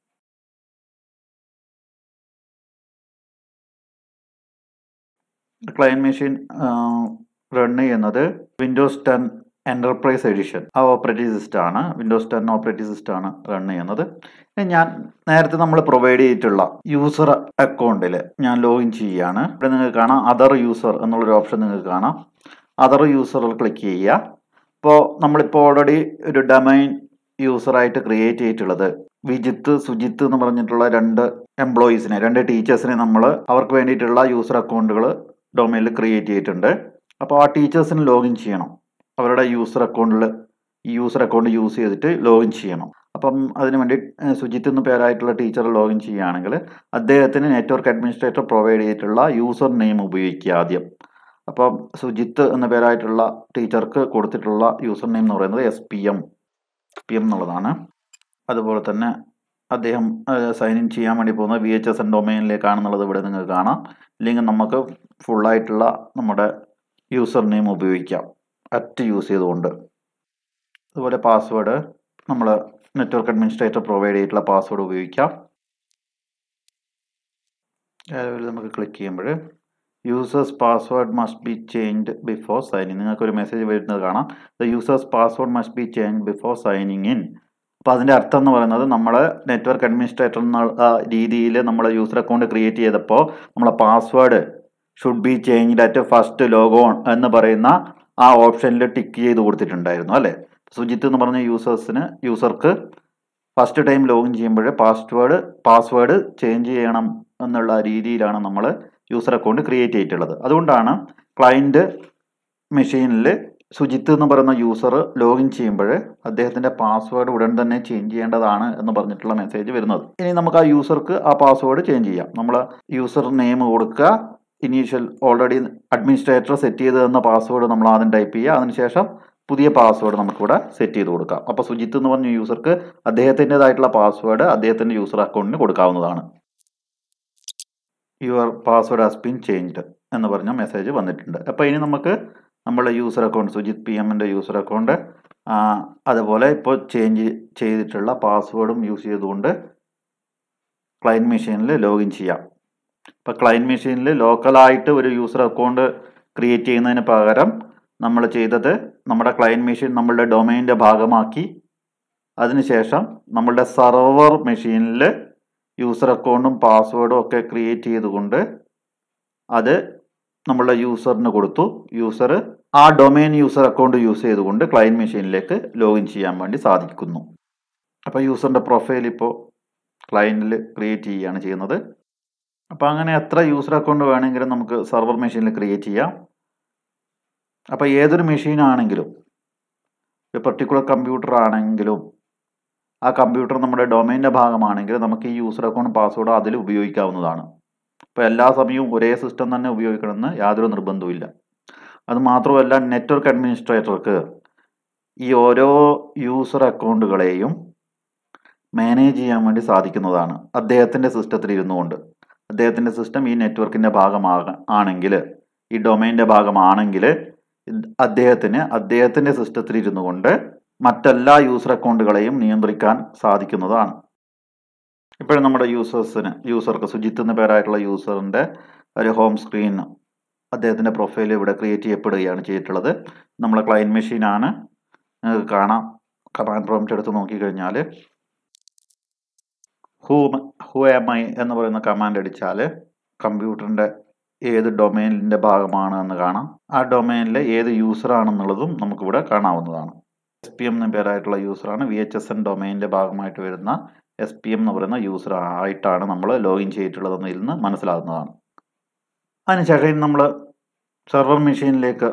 ക്ലയൻറ്റ് മെഷീൻ റൺ ചെയ്യുന്നത് വിൻഡോസ് 10 എൻ്റർപ്രൈസ് എഡിഷൻ ആ ഓപ്പറേറ്റിംഗ് സിസ്റ്റമാണ്. വിൻഡോസ് 10 ഓപ്പറേറ്റിംഗ് സിസ്റ്റമാണ് റൺ ചെയ്യുന്നത്. ഞാൻ നേരത്തെ നമ്മൾ പ്രൊവൈഡ് ചെയ്തിട്ടുള്ള യൂസർ അക്കൗണ്ടിൽ ഞാൻ ലോഗിൻ ചെയ്യുകയാണ്. ഇവിടെ നിങ്ങൾക്ക് കാണാം അതർ യൂസർ എന്നുള്ളൊരു ഓപ്ഷൻ നിങ്ങൾക്ക് കാണാം. അതർ യൂസറിൽ ക്ലിക്ക് ചെയ്യുക. അപ്പോൾ നമ്മളിപ്പോൾ ഓൾറെഡി ഒരു ഡൊമൈൻ യൂസറായിട്ട് ക്രിയേറ്റ് ചെയ്തിട്ടുള്ളത് വിജിത്ത് സുജിത്ത് എന്ന് പറഞ്ഞിട്ടുള്ള 2 എംപ്ലോയീസിനെ 2 ടീച്ചേഴ്സിനെ നമ്മൾ അവർക്ക് വേണ്ടിയിട്ടുള്ള യൂസർ അക്കൗണ്ടുകൾ ഡൊമൈനിൽ ക്രിയേറ്റ് ചെയ്തിട്ടുണ്ട്. അപ്പോൾ ആ ടീച്ചേഴ്സിന് ലോഗിൻ ചെയ്യണം. അവരുടെ യൂസർ അക്കൗണ്ടിൽ ഈ യൂസർ അക്കൗണ്ട് യൂസ് ചെയ്തിട്ട് ലോഗിൻ ചെയ്യണം. അപ്പം അതിന് വേണ്ടി സുജിത്ത് എന്ന പേരായിട്ടുള്ള ടീച്ചർ ലോഗിൻ ചെയ്യുകയാണെങ്കിൽ അദ്ദേഹത്തിന് നെറ്റ്വർക്ക് അഡ്മിനിസ്ട്രേറ്റർ പ്രൊവൈഡ് ചെയ്തിട്ടുള്ള യൂസർ നെയിം ഉപയോഗിക്കുക ആദ്യം. അപ്പം സുജിത്ത് എന്ന പേരായിട്ടുള്ള ടീച്ചർക്ക് കൊടുത്തിട്ടുള്ള യൂസർ നെയിം എന്ന് പറയുന്നത് SPM എന്നുള്ളതാണ്. അതുപോലെ തന്നെ അദ്ദേഹം സൈൻ ഇൻ ചെയ്യാൻ വേണ്ടി പോകുന്നത് VHSN ഡൊമൈനിലേക്കാണെന്നുള്ളത് ഇവിടെ നിങ്ങൾക്ക് കാണാം. ഇല്ലെങ്കിൽ നമുക്ക് ഫുള്ളായിട്ടുള്ള നമ്മുടെ യൂസർ നെയിം ഉപയോഗിക്കാം യൂസ് ചെയ്തുകൊണ്ട്. അതുപോലെ പാസ്വേഡ് നമ്മൾ നെറ്റ്വർക്ക് അഡ്മിനിസ്ട്രേറ്റർ പ്രൊവൈഡ് ചെയ്തിട്ടുള്ള പാസ്വേഡ് ഉപയോഗിക്കാം. നമുക്ക് ക്ലിക്ക് ചെയ്യുമ്പോൾ user's password must be changed before signing. നിങ്ങൾക്കൊരു മെസ്സേജ് വരുന്നത് കാണാം, the user's password must be change before signing in. അപ്പോൾ അതിൻ്റെ അർത്ഥം എന്ന് പറയുന്നത് നമ്മൾ നെറ്റ്വർക്ക് അഡ്മിനിസ്ട്രേറ്റർ എന്നുള്ള രീതിയിൽ നമ്മൾ യൂസർ അക്കൗണ്ട് ക്രിയേറ്റ് ചെയ്തപ്പോൾ നമ്മളെ password should be changed at first log on എന്ന് പറയുന്ന ആ ഓപ്ഷനിൽ ടിക്ക് ചെയ്ത് കൊടുത്തിട്ടുണ്ടായിരുന്നു അല്ലേ. സുജിത്ത് എന്ന് പറഞ്ഞ യൂസർക്ക് ഫസ്റ്റ് ടൈം ലോഗിൻ ചെയ്യുമ്പോൾ പാസ്വേഡ് ചേഞ്ച് ചെയ്യണം എന്നുള്ള രീതിയിലാണ് നമ്മൾ യൂസർ അക്കൗണ്ട് ക്രിയേറ്റ് ചെയ്തിട്ടുള്ളത്. അതുകൊണ്ടാണ് ക്ലയൻറ്റ് മെഷീനിൽ സുജിത്ത് എന്ന് പറയുന്ന യൂസർ ലോഗിൻ ചെയ്യുമ്പോൾ അദ്ദേഹത്തിൻ്റെ പാസ്വേഡ് ഉടൻ തന്നെ ചേഞ്ച് ചെയ്യേണ്ടതാണ് എന്ന് പറഞ്ഞിട്ടുള്ള മെസ്സേജ് വരുന്നത്. ഇനി നമുക്ക് ആ യൂസർക്ക് ആ പാസ്വേഡ് ചേഞ്ച് ചെയ്യാം. നമ്മൾ യൂസർ നെയിം കൊടുക്കുക, ഇനീഷ്യൽ ഓൾറെഡി അഡ്മിനിസ്ട്രേറ്റർ സെറ്റ് ചെയ്ത് തന്ന പാസ്വേഡ് നമ്മൾ ആദ്യം ടൈപ്പ് ചെയ്യുക, അതിനുശേഷം പുതിയ പാസ്വേഡ് നമുക്കിവിടെ സെറ്റ് ചെയ്ത് കൊടുക്കാം. അപ്പോൾ സുജിത്ത് എന്ന് പറഞ്ഞ യൂസർക്ക് അദ്ദേഹത്തിൻ്റെതായിട്ടുള്ള പാസ്വേഡ് അദ്ദേഹത്തിൻ്റെ യൂസർ അക്കൗണ്ടിന് കൊടുക്കാവുന്നതാണ്. Your password has been changed എന്ന് പറഞ്ഞ മെസ്സേജ് വന്നിട്ടുണ്ട്. അപ്പോൾ ഇനി നമുക്ക് നമ്മളുടെ യൂസർ അക്കൗണ്ട് സുജിത് പി എമ്മിൻ്റെ യൂസർ അക്കൗണ്ട് അതുപോലെ ഇപ്പോൾ ചേഞ്ച് ചെയ്തിട്ടുള്ള പാസ്വേഡും യൂസ് ചെയ്തുകൊണ്ട് ക്ലയൻറ്റ് മെഷീനിൽ ലോഗിൻ ചെയ്യാം. ഇപ്പോൾ ക്ലയൻറ്റ് മെഷീനിൽ ലോക്കലായിട്ട് ഒരു യൂസർ അക്കൗണ്ട് ക്രിയേറ്റ് ചെയ്യുന്നതിന് പകരം നമ്മൾ ചെയ്തത് നമ്മുടെ ക്ലയൻറ്റ് മെഷീൻ നമ്മളുടെ ഡൊമൈൻ്റെ ഭാഗമാക്കി അതിനുശേഷം നമ്മളുടെ സർവർ മെഷീനിൽ യൂസർ അക്കൗണ്ടും പാസ്വേഡും ഒക്കെ ക്രിയേറ്റ് ചെയ്തുകൊണ്ട് അത് നമ്മളുടെ യൂസറിന് കൊടുത്തു. യൂസർ ആ ഡൊമൈൻ യൂസർ അക്കൗണ്ട് യൂസ് ചെയ്തുകൊണ്ട് ക്ലയൻറ്റ് മെഷീനിലേക്ക് ലോഗിൻ ചെയ്യാൻ വേണ്ടി സാധിക്കുന്നു. അപ്പോൾ യൂസറിൻ്റെ പ്രൊഫൈൽ ഇപ്പോൾ ക്ലയൻറ്റിൽ ക്രിയേറ്റ് ചെയ്യുകയാണ് ചെയ്യുന്നത്. അപ്പോൾ അങ്ങനെ എത്ര യൂസർ അക്കൗണ്ട് വേണമെങ്കിലും നമുക്ക് സർവർ മെഷീനിൽ ക്രിയേറ്റ് ചെയ്യാം. അപ്പോൾ ഏതൊരു മെഷീനാണെങ്കിലും ഒരു പർട്ടിക്കുലർ കമ്പ്യൂട്ടർ ആണെങ്കിലും ആ കമ്പ്യൂട്ടർ നമ്മുടെ ഡൊമൈൻ്റെ ഭാഗമാണെങ്കിൽ നമുക്ക് ഈ യൂസർ അക്കൗണ്ട് പാസ്വേഡ് അതിൽ ഉപയോഗിക്കാവുന്നതാണ്. അപ്പോൾ എല്ലാ സമയവും ഒരേ സിസ്റ്റം തന്നെ ഉപയോഗിക്കണമെന്ന് യാതൊരു നിർബന്ധവുമില്ല. അതുമാത്രമല്ല നെറ്റ്വർക്ക് അഡ്മിനിസ്ട്രേറ്റർക്ക് ഈ ഓരോ യൂസർ അക്കൗണ്ടുകളെയും മാനേജ് ചെയ്യാൻ വേണ്ടി സാധിക്കുന്നതാണ് അദ്ദേഹത്തിൻ്റെ സിസ്റ്റത്തിൽ ഇരുന്നു കൊണ്ട്. അദ്ദേഹത്തിൻ്റെ സിസ്റ്റം ഈ നെറ്റ്വർക്കിൻ്റെ ഭാഗമാണെങ്കിൽ ഈ ഡൊമൈൻ്റെ ഭാഗമാണെങ്കിൽ അദ്ദേഹത്തിൻ്റെ സിസ്റ്റത്തിൽ ഇരുന്നു കൊണ്ട് മറ്റെല്ലാ യൂസർ അക്കൗണ്ടുകളെയും നിയന്ത്രിക്കാൻ സാധിക്കുന്നതാണ്. ഇപ്പോഴും നമ്മുടെ യൂസർക്ക് സുജിത്ത് എന്ന പേരായിട്ടുള്ള യൂസറിൻ്റെ ഒരു ഹോം സ്ക്രീൻ അദ്ദേഹത്തിൻ്റെ പ്രൊഫൈൽ ഇവിടെ ക്രിയേറ്റ് ചെയ്യപ്പെടുകയാണ് ചെയ്തിട്ടുള്ളത്. നമ്മളെ ക്ലയൻറ്റ് മെഷീനാണ്. നിങ്ങൾക്ക് കാണാം, കമാൻഡ് പ്രോംപ്റ്റ് എടുത്ത് നോക്കിക്കഴിഞ്ഞാൽ ഹൂ ആം ഐ എന്ന് പറയുന്ന കമാൻഡ് അടിച്ചാൽ കമ്പ്യൂട്ടറിൻ്റെ ഏത് ഡൊമൈനിൻ്റെ ഭാഗമാണ് എന്ന് കാണാം. ആ ഡൊമൈനിലെ ഏത് യൂസറാണെന്നുള്ളതും നമുക്കിവിടെ കാണാവുന്നതാണ്. SPM എന്ന പേരായിട്ടുള്ള യൂസറാണ്. VHSN ഡൊമൈനിൻ്റെ ഭാഗമായിട്ട് വരുന്ന SPM എന്ന് പറയുന്ന യൂസർ ആയിട്ടാണ് നമ്മൾ ലോഗിൻ ചെയ്തിട്ടുള്ളതെന്ന് ഇതിൽ നിന്ന് മനസ്സിലാകുന്നതാണ്. അതിനുശേഷം നമ്മൾ സെർവർ മെഷീനിലേക്ക്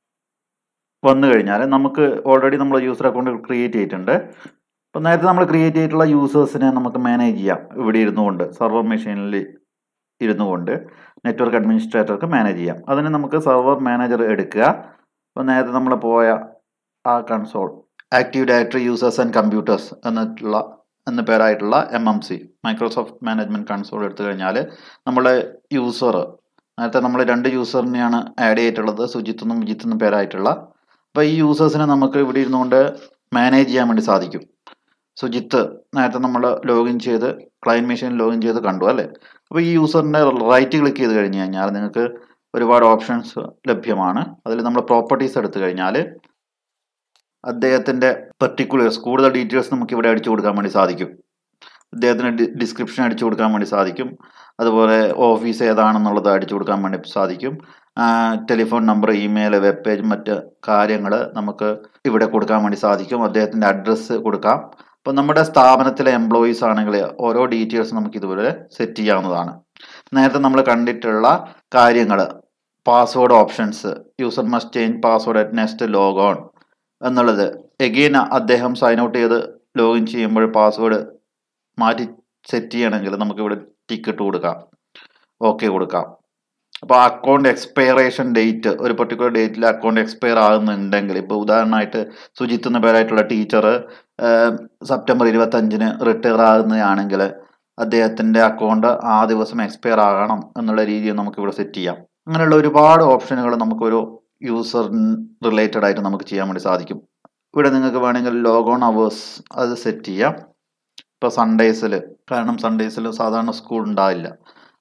വന്നു കഴിഞ്ഞാൽ നമുക്ക് ഓൾറെഡി നമ്മൾ യൂസർ അക്കൗണ്ട് ക്രിയേറ്റ് ചെയ്തിട്ടുണ്ട്. അപ്പോൾ നേരത്തെ നമ്മൾ ക്രിയേറ്റ് ചെയ്തിട്ടുള്ള യൂസേഴ്സിനെ നമുക്ക് മാനേജ് ചെയ്യാം. ഇവിടെ ഇരുന്നു കൊണ്ട് സെർവർ മെഷീനിൽ ഇരുന്നു കൊണ്ട് നെറ്റ്വർക്ക് അഡ്മിനിസ്ട്രേറ്റർക്ക് മാനേജ് ചെയ്യാം. അതിന് നമുക്ക് സെർവർ മാനേജർ എടുക്കുക. അപ്പോൾ നേരത്തെ നമ്മൾ പോയ ആ console active directory users and computers എന്ന പേരായിട്ടുള്ള MMC മൈക്രോസോഫ്റ്റ് മാനേജ്മെൻറ്റ് കൺസോൾ എടുത്തു കഴിഞ്ഞാൽ നമ്മളെ യൂസർ നേരത്തെ നമ്മൾ 2 യൂസറിനെയാണ് ആഡ് ചെയ്തിട്ടുള്ളത്, സുജിത്ത് എന്നും വിജിത്ത് എന്നും പേരായിട്ടുള്ള. അപ്പോൾ ഈ യൂസേഴ്സിനെ നമുക്ക് ഇവിടെ ഇരുന്നുകൊണ്ട് മാനേജ് ചെയ്യാൻ വേണ്ടി സാധിക്കും. സുജിത്ത് നേരത്തെ നമ്മൾ ലോഗിൻ ചെയ്ത് ക്ലയൻറ്റ് മെഷീൻ ലോഗിൻ ചെയ്ത് കണ്ടു അല്ലേ. അപ്പോൾ ഈ യൂസറിൻ്റെ റൈറ്റ് ക്ലിക്ക് ചെയ്ത് കഴിഞ്ഞ് കഴിഞ്ഞാൽ നിങ്ങൾക്ക് ഒരുപാട് ഓപ്ഷൻസ് ലഭ്യമാണ്. അതിൽ നമ്മൾ പ്രോപ്പർട്ടീസ് എടുത്തു കഴിഞ്ഞാൽ അദ്ദേഹത്തിൻ്റെ പർട്ടിക്കുലേഴ്സ് കൂടുതൽ ഡീറ്റെയിൽസ് നമുക്ക് ഇവിടെ അടിച്ചു കൊടുക്കാൻ വേണ്ടി സാധിക്കും. അദ്ദേഹത്തിന് ഡിസ്ക്രിപ്ഷൻ അടിച്ചു കൊടുക്കാൻ വേണ്ടി സാധിക്കും. അതുപോലെ ഓഫീസ് ഏതാണെന്നുള്ളത് അടിച്ചു കൊടുക്കാൻ വേണ്ടി സാധിക്കും. Telephone number, email, web page, മറ്റ് കാര്യങ്ങൾ നമുക്ക് ഇവിടെ കൊടുക്കാൻ വേണ്ടി സാധിക്കും. അദ്ദേഹത്തിൻ്റെ അഡ്രസ്സ് കൊടുക്കാം. അപ്പോൾ നമ്മുടെ സ്ഥാപനത്തിലെ എംപ്ലോയീസ് ആണെങ്കിൽ ഓരോ ഡീറ്റെയിൽസ് നമുക്ക് ഇതുപോലെ സെറ്റ് ചെയ്യാവുന്നതാണ്. നേരത്തെ നമ്മൾ കണ്ടിട്ടുള്ള കാര്യങ്ങൾ, password options, user must change password at next log on എന്നുള്ളത് എഗെയിൻ അദ്ദേഹം സൈൻ ഔട്ട് ചെയ്ത് ലോഗിൻ ചെയ്യുമ്പോൾ പാസ്വേഡ് മാറ്റി സെറ്റ് ചെയ്യണമെങ്കിൽ നമുക്കിവിടെ ടിക്കറ്റ് കൊടുക്കാം, ഓക്കെ കൊടുക്കാം. അപ്പോൾ അക്കൗണ്ട് എക്സ്പയറേഷൻ ഡേറ്റ് ഒരു പർട്ടിക്കുലർ ഡേറ്റിൽ അക്കൗണ്ട് എക്സ്പയർ ആകുന്നുണ്ടെങ്കിൽ, ഇപ്പോൾ ഉദാഹരണമായിട്ട് സുജിത്ത് എന്ന പേരായിട്ടുള്ള ടീച്ചർ സെപ്റ്റംബർ 25 റിട്ടയർ ആകുന്നതാണെങ്കിൽ അദ്ദേഹത്തിൻ്റെ അക്കൗണ്ട് ആ ദിവസം എക്സ്പയർ ആകണം എന്നുള്ള രീതിയിൽ നമുക്കിവിടെ സെറ്റ് ചെയ്യാം. അങ്ങനെയുള്ള ഒരുപാട് ഓപ്ഷനുകൾ നമുക്കൊരു യൂസർ റിലേറ്റഡ് ആയിട്ട് നമുക്ക് ചെയ്യാൻ വേണ്ടി സാധിക്കും. ഇവിടെ നിങ്ങൾക്ക് വേണമെങ്കിൽ ലോഗ് ഓൺ അവേഴ്സ് അത് സെറ്റ് ചെയ്യാം. ഇപ്പോൾ സൺഡേസിൽ, കാരണം സൺഡേസിൽ സാധാരണ സ്കൂൾ ഉണ്ടാവില്ല,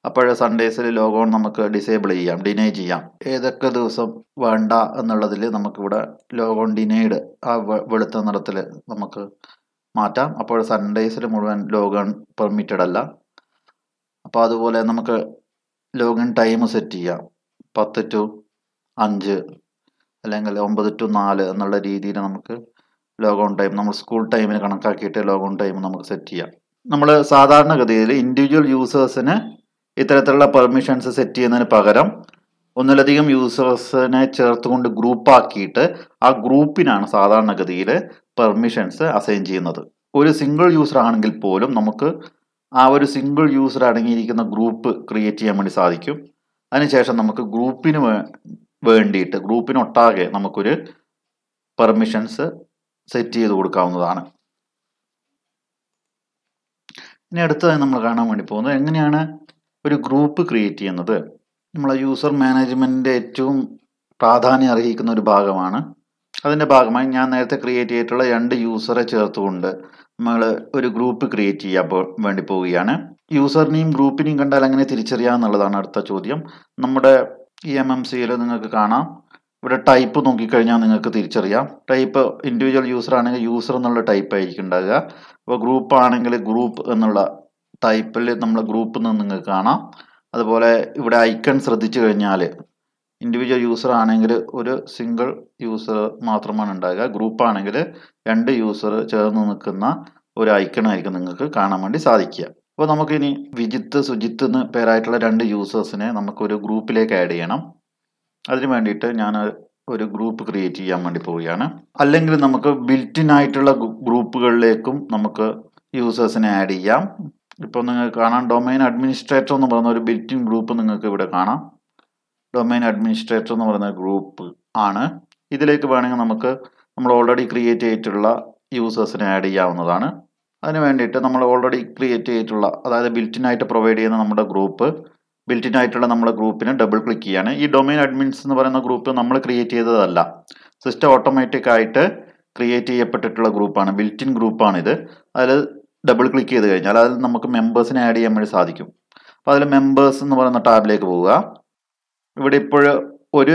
അപ്പോൾ സൺഡേസിൽ ലോഗോൺ നമുക്ക് ഡിസേബിൾ ചെയ്യാം, ഡിനൈ ചെയ്യാം. ഏതൊക്കെ ദിവസം വേണ്ട എന്നുള്ളതിൽ നമുക്കിവിടെ ലോഗോൺ ഡിനൈഡ് ആ വെളുത്ത നിറത്തിൽ നമുക്ക് മാറ്റാം. അപ്പോൾ സൺഡേസിൽ മുഴുവൻ ലോഗോൺ പെർമിറ്റഡ് അല്ല. അപ്പോൾ അതുപോലെ നമുക്ക് ലോഗിൻ ടൈം സെറ്റ് ചെയ്യാം. 10 to 5 അല്ലെങ്കിൽ 9 to 4 എന്നുള്ള രീതിയിൽ നമുക്ക് ലോഗോൺ ടൈം നമ്മൾ സ്കൂൾ ടൈമിന് കണക്കാക്കിയിട്ട് ലോഗോൺ ടൈം നമുക്ക് സെറ്റ് ചെയ്യാം. നമ്മൾ സാധാരണഗതിയിൽ ഇൻഡിവിജ്വൽ യൂസേഴ്സിന് ഇത്തരത്തിലുള്ള പെർമിഷൻസ് സെറ്റ് ചെയ്യുന്നതിന് പകരം ഒന്നിലധികം യൂസേഴ്സിനെ ചേർത്തുകൊണ്ട് ഗ്രൂപ്പാക്കിയിട്ട് ആ ഗ്രൂപ്പിനാണ് സാധാരണഗതിയിൽ പെർമിഷൻസ് അസൈൻ ചെയ്യുന്നത്. ഒരു സിംഗിൾ യൂസർ ആണെങ്കിൽ പോലും നമുക്ക് ആ ഒരു സിംഗിൾ യൂസർ അടങ്ങിയിരിക്കുന്ന ഗ്രൂപ്പ് ക്രിയേറ്റ് ചെയ്യാൻ വേണ്ടി സാധിക്കും. അതിനുശേഷം നമുക്ക് ഗ്രൂപ്പിന് വേണ്ടിയിട്ട് ഗ്രൂപ്പിനൊട്ടാകെ നമുക്കൊരു പെർമിഷൻസ് സെറ്റ് ചെയ്ത് കൊടുക്കാവുന്നതാണ്. ഇനി അടുത്തതായി നമ്മൾ കാണാൻ വേണ്ടി പോകുന്നത് എങ്ങനെയാണ് ഒരു ഗ്രൂപ്പ് ക്രിയേറ്റ് ചെയ്യുന്നത്. നമ്മളെ യൂസർ മാനേജ്മെൻറ്റിൻ്റെ ഏറ്റവും പ്രാധാന്യം അർഹിക്കുന്ന ഒരു ഭാഗമാണ്. അതിൻ്റെ ഭാഗമായി ഞാൻ നേരത്തെ ക്രിയേറ്റ് ചെയ്തിട്ടുള്ള 2 യൂസറെ ചേർത്തുകൊണ്ട് നമ്മൾ ഒരു ഗ്രൂപ്പ് ക്രിയേറ്റ് ചെയ്യാൻ വേണ്ടി പോവുകയാണ്. യൂസറിനെയും ഗ്രൂപ്പിനെയും കണ്ടാൽ എങ്ങനെ തിരിച്ചറിയാമെന്നുള്ളതാണ് അടുത്ത ചോദ്യം. നമ്മുടെ ഈ MMCയിൽ നിങ്ങൾക്ക് കാണാം, ഇവിടെ ടൈപ്പ് നോക്കിക്കഴിഞ്ഞാൽ നിങ്ങൾക്ക് തിരിച്ചറിയാം. ടൈപ്പ് ഇൻഡിവിജ്വൽ യൂസർ ആണെങ്കിൽ യൂസർ എന്നുള്ള ടൈപ്പ് ആയിരിക്കും ഉണ്ടാകുക. അപ്പോൾ ഗ്രൂപ്പ് ആണെങ്കിൽ ഗ്രൂപ്പ് എന്നുള്ള ടൈപ്പിൽ നമ്മൾ ഗ്രൂപ്പ് എന്ന് നിങ്ങൾക്ക് കാണാം. അതുപോലെ ഇവിടെ ഐക്കൺ ശ്രദ്ധിച്ചു കഴിഞ്ഞാൽ ഇൻഡിവിജ്വൽ യൂസർ ആണെങ്കിൽ ഒരു സിംഗിൾ യൂസർ മാത്രമാണ് ഉണ്ടാകുക. ഗ്രൂപ്പ് ആണെങ്കിൽ 2 യൂസർ ചേർന്ന് നിൽക്കുന്ന ഒരു ഐക്കൺ ആയിരിക്കും നിങ്ങൾക്ക് കാണാൻ വേണ്ടി സാധിക്കുക. അപ്പോൾ നമുക്കിനി വിജിത്ത്, സുജിത്ത് എന്ന് പേരായിട്ടുള്ള 2 യൂസേഴ്സിനെ നമുക്കൊരു ഗ്രൂപ്പിലേക്ക് ആഡ് ചെയ്യണം. അതിന് വേണ്ടിയിട്ട് ഞാൻ ഒരു ഗ്രൂപ്പ് ക്രിയേറ്റ് ചെയ്യാൻ വേണ്ടി പോവുകയാണ്. അല്ലെങ്കിൽ നമുക്ക് ബിൽറ്റിൻ ആയിട്ടുള്ള ഗ്രൂപ്പുകളിലേക്കും നമുക്ക് യൂസേഴ്സിനെ ആഡ് ചെയ്യാം. ഇപ്പോൾ നിങ്ങൾക്ക് കാണാം, ഡൊമൈൻ അഡ്മിനിസ്ട്രേറ്റർ എന്ന് പറയുന്ന ഒരു ബിൽറ്റിൻ ഗ്രൂപ്പ് നിങ്ങൾക്ക് ഇവിടെ കാണാം. ഡൊമൈൻ അഡ്മിനിസ്ട്രേറ്റർ എന്ന് പറയുന്ന ഗ്രൂപ്പ് ആണ്. ഇതിലേക്ക് വേണമെങ്കിൽ നമുക്ക് നമ്മൾ ഓൾറെഡി ക്രിയേറ്റ് ചെയ്തിട്ടുള്ള യൂസേഴ്സിനെ ആഡ് ചെയ്യാവുന്നതാണ്. അതിന് വേണ്ടിയിട്ട് നമ്മൾ ഓൾറെഡി ക്രിയേറ്റ് ചെയ്തിട്ടുള്ള, അതായത് ബിൽറ്റിനായിട്ട് പ്രൊവൈഡ് ചെയ്യുന്ന നമ്മുടെ ഗ്രൂപ്പ്, ബിൽറ്റിനായിട്ടുള്ള നമ്മുടെ ഗ്രൂപ്പിന് ഡബിൾ ക്ലിക്ക് ചെയ്യാണ്. ഈ ഡൊമൈൻ അഡ്മിൻസ് എന്ന് പറയുന്ന ഗ്രൂപ്പ് നമ്മൾ ക്രിയേറ്റ് ചെയ്തതല്ല, സിസ്റ്റം ഓട്ടോമാറ്റിക് ആയിട്ട് ക്രിയേറ്റ് ചെയ്യപ്പെട്ടിട്ടുള്ള ഗ്രൂപ്പാണ്, ബിൽറ്റിൻ ഗ്രൂപ്പാണിത്. അതിൽ ഡബിൾ ക്ലിക്ക് ചെയ്ത് കഴിഞ്ഞാൽ അതിൽ നമുക്ക് മെമ്പേഴ്സിനെ ആഡ് ചെയ്യാൻ വേണ്ടി സാധിക്കും. അപ്പോൾ അതിൽ മെമ്പേഴ്സ് എന്ന് പറയുന്ന ടാബിലേക്ക് പോവുക. ഇവിടെ ഇപ്പോൾ ഒരു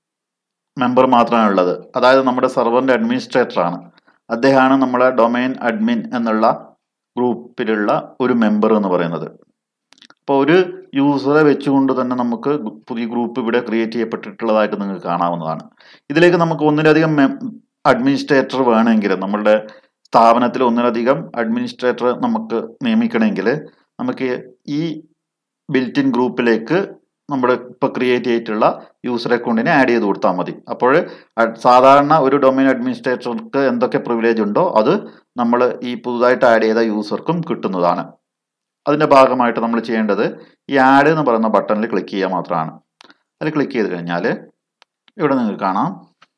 മെമ്പർ മാത്രമാണ് ഉള്ളത്, അതായത് നമ്മുടെ സെർവറിൻ്റെ അഡ്മിനിസ്ട്രേറ്റർ ആണ്. അദ്ദേഹമാണ് നമ്മളെ ഡൊമൈൻ അഡ്മിൻ എന്നുള്ള ഗ്രൂപ്പിലുള്ള ഒരു മെമ്പർ എന്ന് പറയുന്നത്. അപ്പോൾ ഒരു യൂസറെ വെച്ചുകൊണ്ട് തന്നെ നമുക്ക് പുതിയ ഗ്രൂപ്പ് ഇവിടെ ക്രിയേറ്റ് ചെയ്യപ്പെട്ടിട്ടുള്ളതായിട്ട് നിങ്ങൾക്ക് കാണാവുന്നതാണ്. ഇതിലേക്ക് നമുക്ക് ഒന്നിലധികം അഡ്മിനിസ്ട്രേറ്റർ വേണമെങ്കിൽ, നമ്മളുടെ സ്ഥാപനത്തിൽ ഒന്നിലധികം അഡ്മിനിസ്ട്രേറ്റർ നമുക്ക് നിയമിക്കണമെങ്കിൽ നമുക്ക് ഈ ബിൽറ്റിൻ ഗ്രൂപ്പിലേക്ക് നമ്മൾ ഇപ്പോൾ ക്രിയേറ്റ് ചെയ്തിട്ടുള്ള യൂസർ അക്കൗണ്ടിനെ ആഡ് ചെയ്ത് കൊടുത്താൽ മതി. അപ്പോൾ സാധാരണ ഒരു ഡൊമൈൻ അഡ്മിനിസ്ട്രേറ്റർക്ക് എന്തൊക്കെ പ്രിവിലേജ് ഉണ്ടോ അത് നമ്മൾ ഈ പുതുതായിട്ട് ആഡ് ചെയ്ത യൂസർക്കും കിട്ടുന്നതാണ്. അതിൻ്റെ ഭാഗമായിട്ട് നമ്മൾ ചെയ്യേണ്ടത് ഈ ആഡ് എന്ന് പറയുന്ന ബട്ടണിൽ ക്ലിക്ക് ചെയ്യുക മാത്രമാണ്. അതിൽ ക്ലിക്ക് ചെയ്ത് കഴിഞ്ഞാൽ ഇവിടെ നിങ്ങൾക്ക് കാണാം,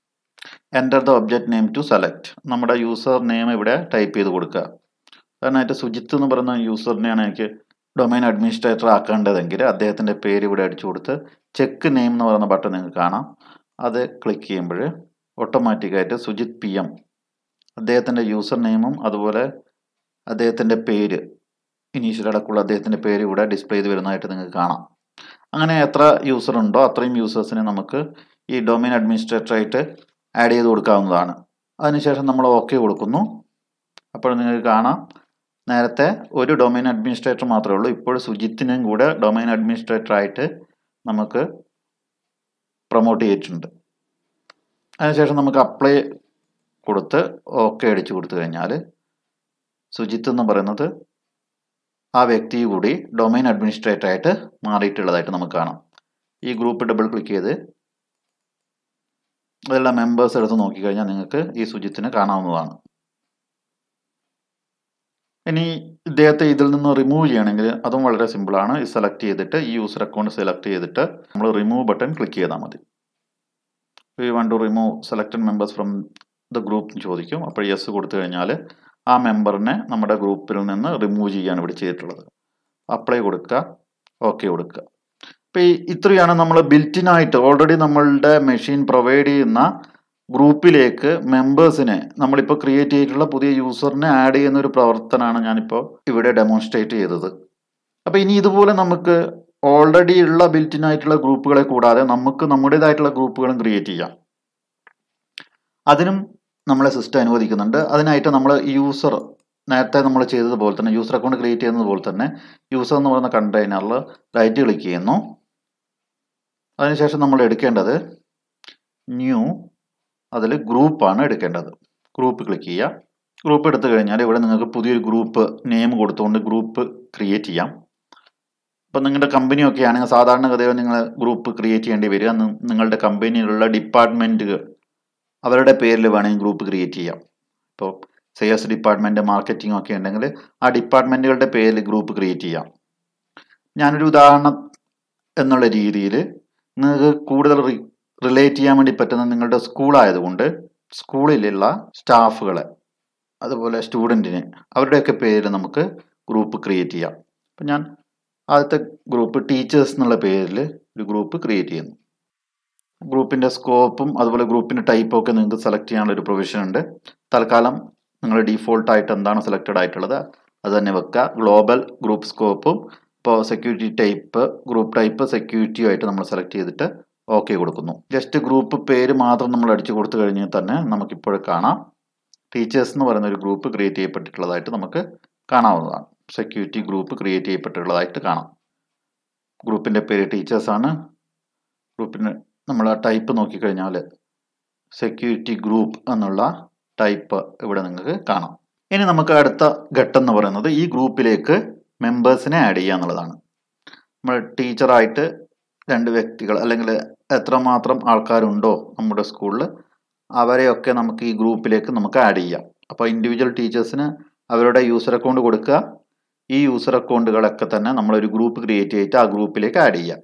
enter the object name to select. നമ്മുടെ യൂസർ നെയിം ഇവിടെ ടൈപ്പ് ചെയ്ത് കൊടുക്കുക. അതിനായിട്ട് സുജിത്ത് എന്ന് പറയുന്ന യൂസറിനെയാണ് എനിക്ക് ഡൊമൈൻ അഡ്മിനിസ്ട്രേറ്റർ ആക്കേണ്ടതെങ്കിൽ അദ്ദേഹത്തിൻ്റെ പേര് ഇവിടെ അടിച്ചു കൊടുത്ത് ചെക്ക് നെയിം എന്ന് പറയുന്ന ബട്ടൺ നിങ്ങൾക്ക് കാണാം. അത് ക്ലിക്ക് ചെയ്യുമ്പോൾ ഓട്ടോമാറ്റിക്കായിട്ട് സുജിത് PM അദ്ദേഹത്തിൻ്റെ യൂസർ നെയിമും അതുപോലെ അദ്ദേഹത്തിൻ്റെ പേര്, ഇനീഷ്യൽ അടക്കമുള്ള അദ്ദേഹത്തിൻ്റെ പേര് ഇവിടെ ഡിസ്പ്ലേ ചെയ്ത് വരുന്നതായിട്ട് നിങ്ങൾക്ക് കാണാം. അങ്ങനെ എത്ര യൂസർ ഉണ്ടോ അത്രയും യൂസേഴ്സിനെ നമുക്ക് ഈ ഡൊമൈൻ അഡ്മിനിസ്ട്രേറ്ററായിട്ട് ആഡ് ചെയ്ത് കൊടുക്കാവുന്നതാണ്. അതിനുശേഷം നമ്മൾ ഓക്കെ കൊടുക്കുന്നു. അപ്പോൾ നിങ്ങൾക്ക് കാണാം, നേരത്തെ ഒരു ഡൊമൈൻ അഡ്മിനിസ്ട്രേറ്റർ മാത്രമേ ഉള്ളൂ, ഇപ്പോൾ സുജിത്തിനും കൂടെ ഡൊമൈൻ അഡ്മിനിസ്ട്രേറ്ററായിട്ട് നമുക്ക് പ്രൊമോട്ട് ചെയ്തിട്ടുണ്ട്. അതിനുശേഷം നമുക്ക് അപ്ലൈ കൊടുത്ത് ഓക്കെ അടിച്ചു കൊടുത്തു കഴിഞ്ഞാൽ സുജിത്ത് എന്ന് പറയുന്നത് ആ വ്യക്തി കൂടി ഡൊമൈൻ അഡ്മിനിസ്ട്രേറ്ററായിട്ട് മാറിയിട്ടുള്ളതായിട്ട് നമുക്ക് കാണാം. ഈ ഗ്രൂപ്പ് ഡബിൾ ക്ലിക്ക് ചെയ്ത് അതെല്ലാം മെമ്പേഴ്സ് എടുത്ത് നോക്കിക്കഴിഞ്ഞാൽ നിങ്ങൾക്ക് ഈ സുജിത്തിനെ കാണാവുന്നതാണ്. ഇനി ഇദ്ദേഹത്തെ ഇതിൽ നിന്ന് റിമൂവ് ചെയ്യണമെങ്കിൽ അതും വളരെ സിമ്പിളാണ്. ഇത് സെലക്ട് ചെയ്തിട്ട് ഈ യൂസർ അക്കൗണ്ട് സെലക്ട് ചെയ്തിട്ട് നമ്മൾ റിമൂവ് ബട്ടൺ ക്ലിക്ക് ചെയ്താൽ മതി. We want to remove selected members from the group ചോദിക്കും. അപ്പോൾ യെസ് കൊടുത്തു കഴിഞ്ഞാൽ ആ മെമ്പറിനെ നമ്മുടെ ഗ്രൂപ്പിൽ നിന്ന് റിമൂവ് ചെയ്യാണ് ഇവിടെ ചെയ്തിട്ടുള്ളത്. അപ്ലൈ കൊടുക്കുക, ഓക്കെ കൊടുക്കുക. അപ്പോൾ ഇത്രയാണ് നമ്മൾ ബിൽറ്റിനായിട്ട് ഓൾറെഡി നമ്മളുടെ മെഷീൻ പ്രൊവൈഡ് ചെയ്യുന്ന ഗ്രൂപ്പിലേക്ക് മെമ്പേഴ്സിനെ നമ്മളിപ്പോൾ ക്രിയേറ്റ് ചെയ്തിട്ടുള്ള പുതിയ യൂസറിനെ ആഡ് ചെയ്യുന്ന ഒരു പ്രവർത്തനമാണ് ഞാനിപ്പോൾ ഇവിടെ ഡെമോൺസ്ട്രേറ്റ് ചെയ്തത്. അപ്പോൾ ഇനി ഇതുപോലെ നമുക്ക് ഓൾറെഡി ഉള്ള ബിൽറ്റിൻ ആയിട്ടുള്ള ഗ്രൂപ്പുകളെ കൂടാതെ നമുക്ക് നമ്മുടേതായിട്ടുള്ള ഗ്രൂപ്പുകളും ക്രിയേറ്റ് ചെയ്യാം. അതിനും നമ്മളെ സിസ്റ്റം അനുവദിക്കുന്നുണ്ട്. അതിനായിട്ട് നമ്മൾ യൂസർ നേരത്തെ നമ്മൾ ചെയ്തതുപോലെ തന്നെ യൂസർ അക്കൗണ്ട് ക്രിയേറ്റ് ചെയ്യുന്നത് പോലെ തന്നെ യൂസർ എന്ന് പറയുന്ന കണ്ടെയ്നറിൽ റൈറ്റ് ക്ലിക്ക് ചെയ്യുന്നു. അതിനുശേഷം നമ്മൾ എടുക്കേണ്ടത് ന്യൂ, അതിൽ ഗ്രൂപ്പാണ് എടുക്കേണ്ടത്. ഗ്രൂപ്പ് ക്ലിക്ക് ചെയ്യുക. ഗ്രൂപ്പ് എടുത്തു കഴിഞ്ഞാൽ ഇവിടെ നിങ്ങൾക്ക് പുതിയൊരു ഗ്രൂപ്പ് നെയിം കൊടുത്തുകൊണ്ട് ഗ്രൂപ്പ് ക്രിയേറ്റ് ചെയ്യാം. ഇപ്പം നിങ്ങളുടെ കമ്പനിയൊക്കെ ആണെങ്കിൽ സാധാരണഗതിയിൽ നിങ്ങൾ ഗ്രൂപ്പ് ക്രിയേറ്റ് ചെയ്യേണ്ടി വരിക. നിങ്ങളുടെ കമ്പനിയിലുള്ള ഡിപ്പാർട്ട്മെൻറ്റുകൾ അവരുടെ പേരിൽ വേണമെങ്കിൽ ഗ്രൂപ്പ് ക്രിയേറ്റ് ചെയ്യാം. ഇപ്പോൾ സെയിൽസ് ഡിപ്പാർട്ട്മെൻറ്റ്, മാർക്കറ്റിംഗ് ഒക്കെ ഉണ്ടെങ്കിൽ ആ ഡിപ്പാർട്ട്മെൻറ്റുകളുടെ പേരിൽ ഗ്രൂപ്പ് ക്രിയേറ്റ് ചെയ്യാം. ഞാനൊരു ഉദാഹരണം എന്നുള്ള രീതിയിൽ നിങ്ങൾക്ക് കൂടുതൽ റിലേറ്റ് ചെയ്യാൻ വേണ്ടി പറ്റുന്ന നിങ്ങളുടെ സ്കൂളായതുകൊണ്ട് സ്കൂളിലുള്ള സ്റ്റാഫുകളെ അതുപോലെ സ്റ്റുഡൻറ്റിന് അവരുടെയൊക്കെ പേരിൽ നമുക്ക് ഗ്രൂപ്പ് ക്രിയേറ്റ് ചെയ്യാം. അപ്പം ഞാൻ ആദ്യത്തെ ഗ്രൂപ്പ് ടീച്ചേഴ്സ് എന്നുള്ള പേരിൽ ഒരു ഗ്രൂപ്പ് ക്രിയേറ്റ് ചെയ്യുന്നു. ഗ്രൂപ്പിൻ്റെ സ്കോപ്പും അതുപോലെ ഗ്രൂപ്പിൻ്റെ ടൈപ്പും ഒക്കെ നിങ്ങൾക്ക് സെലക്ട് ചെയ്യാനുള്ള ഒരു പ്രൊവിഷൻ ഉണ്ട്. തൽക്കാലം നിങ്ങൾ ഡീഫോൾട്ടായിട്ട് എന്താണ് സെലക്റ്റഡ് ആയിട്ടുള്ളത് അത് തന്നെ വെക്കുക. ഗ്ലോബൽ ഗ്രൂപ്പ് സ്കോപ്പും ഇപ്പോൾ സെക്യൂരിറ്റി ടൈപ്പ്, ഗ്രൂപ്പ് ടൈപ്പ് സെക്യൂരിറ്റിയും ആയിട്ട് നമ്മൾ സെലക്ട് ചെയ്തിട്ട് ഓക്കെ കൊടുക്കുന്നു. ജസ്റ്റ് ഗ്രൂപ്പ് പേര് മാത്രം നമ്മൾ അടിച്ചു കൊടുത്തു കഴിഞ്ഞാൽ തന്നെ നമുക്കിപ്പോഴും കാണാം ടീച്ചേഴ്സ് എന്ന് പറയുന്ന ഒരു ഗ്രൂപ്പ് ക്രിയേറ്റ് ചെയ്യപ്പെട്ടിട്ടുള്ളതായിട്ട് നമുക്ക് കാണാവുന്നതാണ്. സെക്യൂരിറ്റി ഗ്രൂപ്പ് ക്രിയേറ്റ് ചെയ്യപ്പെട്ടിട്ടുള്ളതായിട്ട് കാണാം. ഗ്രൂപ്പിൻ്റെ പേര് ടീച്ചേഴ്സാണ്. ഗ്രൂപ്പിന് നമ്മൾ ആ ടൈപ്പ് നോക്കിക്കഴിഞ്ഞാൽ സെക്യൂരിറ്റി ഗ്രൂപ്പ് എന്നുള്ള ടൈപ്പ് ഇവിടെ നിങ്ങൾക്ക് കാണാം. ഇനി നമുക്ക് അടുത്ത ഘട്ടം എന്ന് പറയുന്നത് ഈ ഗ്രൂപ്പിലേക്ക് മെമ്പേഴ്സിനെ ആഡ് ചെയ്യുക എന്നുള്ളതാണ്. നമ്മൾ ടീച്ചറായിട്ട് 2 വ്യക്തികൾ അല്ലെങ്കിൽ എത്രമാത്രം ആൾക്കാരുണ്ടോ നമ്മുടെ സ്കൂളിൽ അവരെയൊക്കെ നമുക്ക് ഈ ഗ്രൂപ്പിലേക്ക് നമുക്ക് ആഡ് ചെയ്യാം. അപ്പോൾ ഇൻഡിവിജ്വൽ ടീച്ചേഴ്സിന് അവരുടെ യൂസർ അക്കൗണ്ട് കൊടുക്കുക. ഈ യൂസർ അക്കൗണ്ടുകളൊക്കെ തന്നെ നമ്മളൊരു ഗ്രൂപ്പ് ക്രിയേറ്റ് ചെയ്തിട്ട് ആ ഗ്രൂപ്പിലേക്ക് ആഡ് ചെയ്യാം.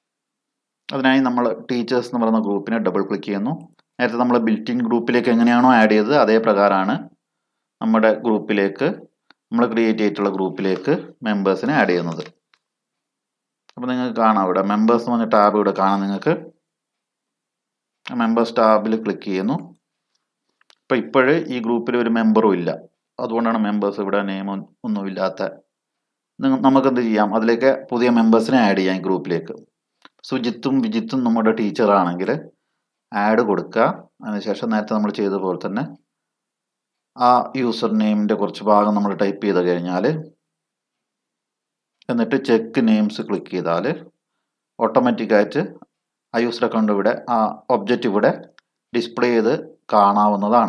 അതിനായി നമ്മൾ ടീച്ചേഴ്സ് എന്ന് പറയുന്ന ഗ്രൂപ്പിനെ ഡബിൾ ക്ലിക്ക് ചെയ്യുന്നു. നേരത്തെ നമ്മൾ ബിൽറ്റിൻ ഗ്രൂപ്പിലേക്ക് എങ്ങനെയാണോ ആഡ് ചെയ്തത് അതേ പ്രകാരമാണ് നമ്മുടെ ഗ്രൂപ്പിലേക്ക് നമ്മൾ ക്രിയേറ്റ് ചെയ്തിട്ടുള്ള ഗ്രൂപ്പിലേക്ക് മെമ്പേഴ്സിനെ ആഡ് ചെയ്യുന്നത്. അപ്പോൾ നിങ്ങൾക്ക് കാണാം ഇവിടെ മെമ്പേഴ്സ് എന്ന് പറഞ്ഞ ടാബ് ഇവിടെ കാണാം. നിങ്ങൾക്ക് മെമ്പേഴ്സ് ടാബിൽ ക്ലിക്ക് ചെയ്യുന്നു. അപ്പോൾ ഇപ്പോഴേ ഈ ഗ്രൂപ്പിൽ ഒരു മെമ്പറും ഇല്ല. അതുകൊണ്ടാണ് മെമ്പേഴ്സ് ഇവിടെ നെയിം ഒന്നുമില്ലാത്ത. നമുക്ക് എന്ത് ചെയ്യാം, അതിലേക്ക് പുതിയ മെമ്പേഴ്സിനെ ആഡ് ചെയ്യാം ഗ്രൂപ്പിലേക്ക്. സുജിത്തും വിജിത്തും നമ്മുടെ ടീച്ചറാണെങ്കിൽ ആഡ് കൊടുക്കുക. അതിനുശേഷം നേരത്തെ നമ്മൾ ചെയ്ത പോലെ തന്നെ ആ യൂസർ നെയിമിൻ്റെ കുറച്ച് ഭാഗം നമ്മൾ ടൈപ്പ് ചെയ്ത് കഴിഞ്ഞാൽ എന്നിട്ട് ചെക്ക് നെയിംസ് ക്ലിക്ക് ചെയ്താൽ ഓട്ടോമാറ്റിക്കായിട്ട് ആ യൂസർ അക്കൗണ്ട് ഇവിടെ ആ ഒബ്ജക്റ്റ് ഇവിടെ ഡിസ്പ്ലേ ചെയ്ത് കാണാവുന്നതാണ്.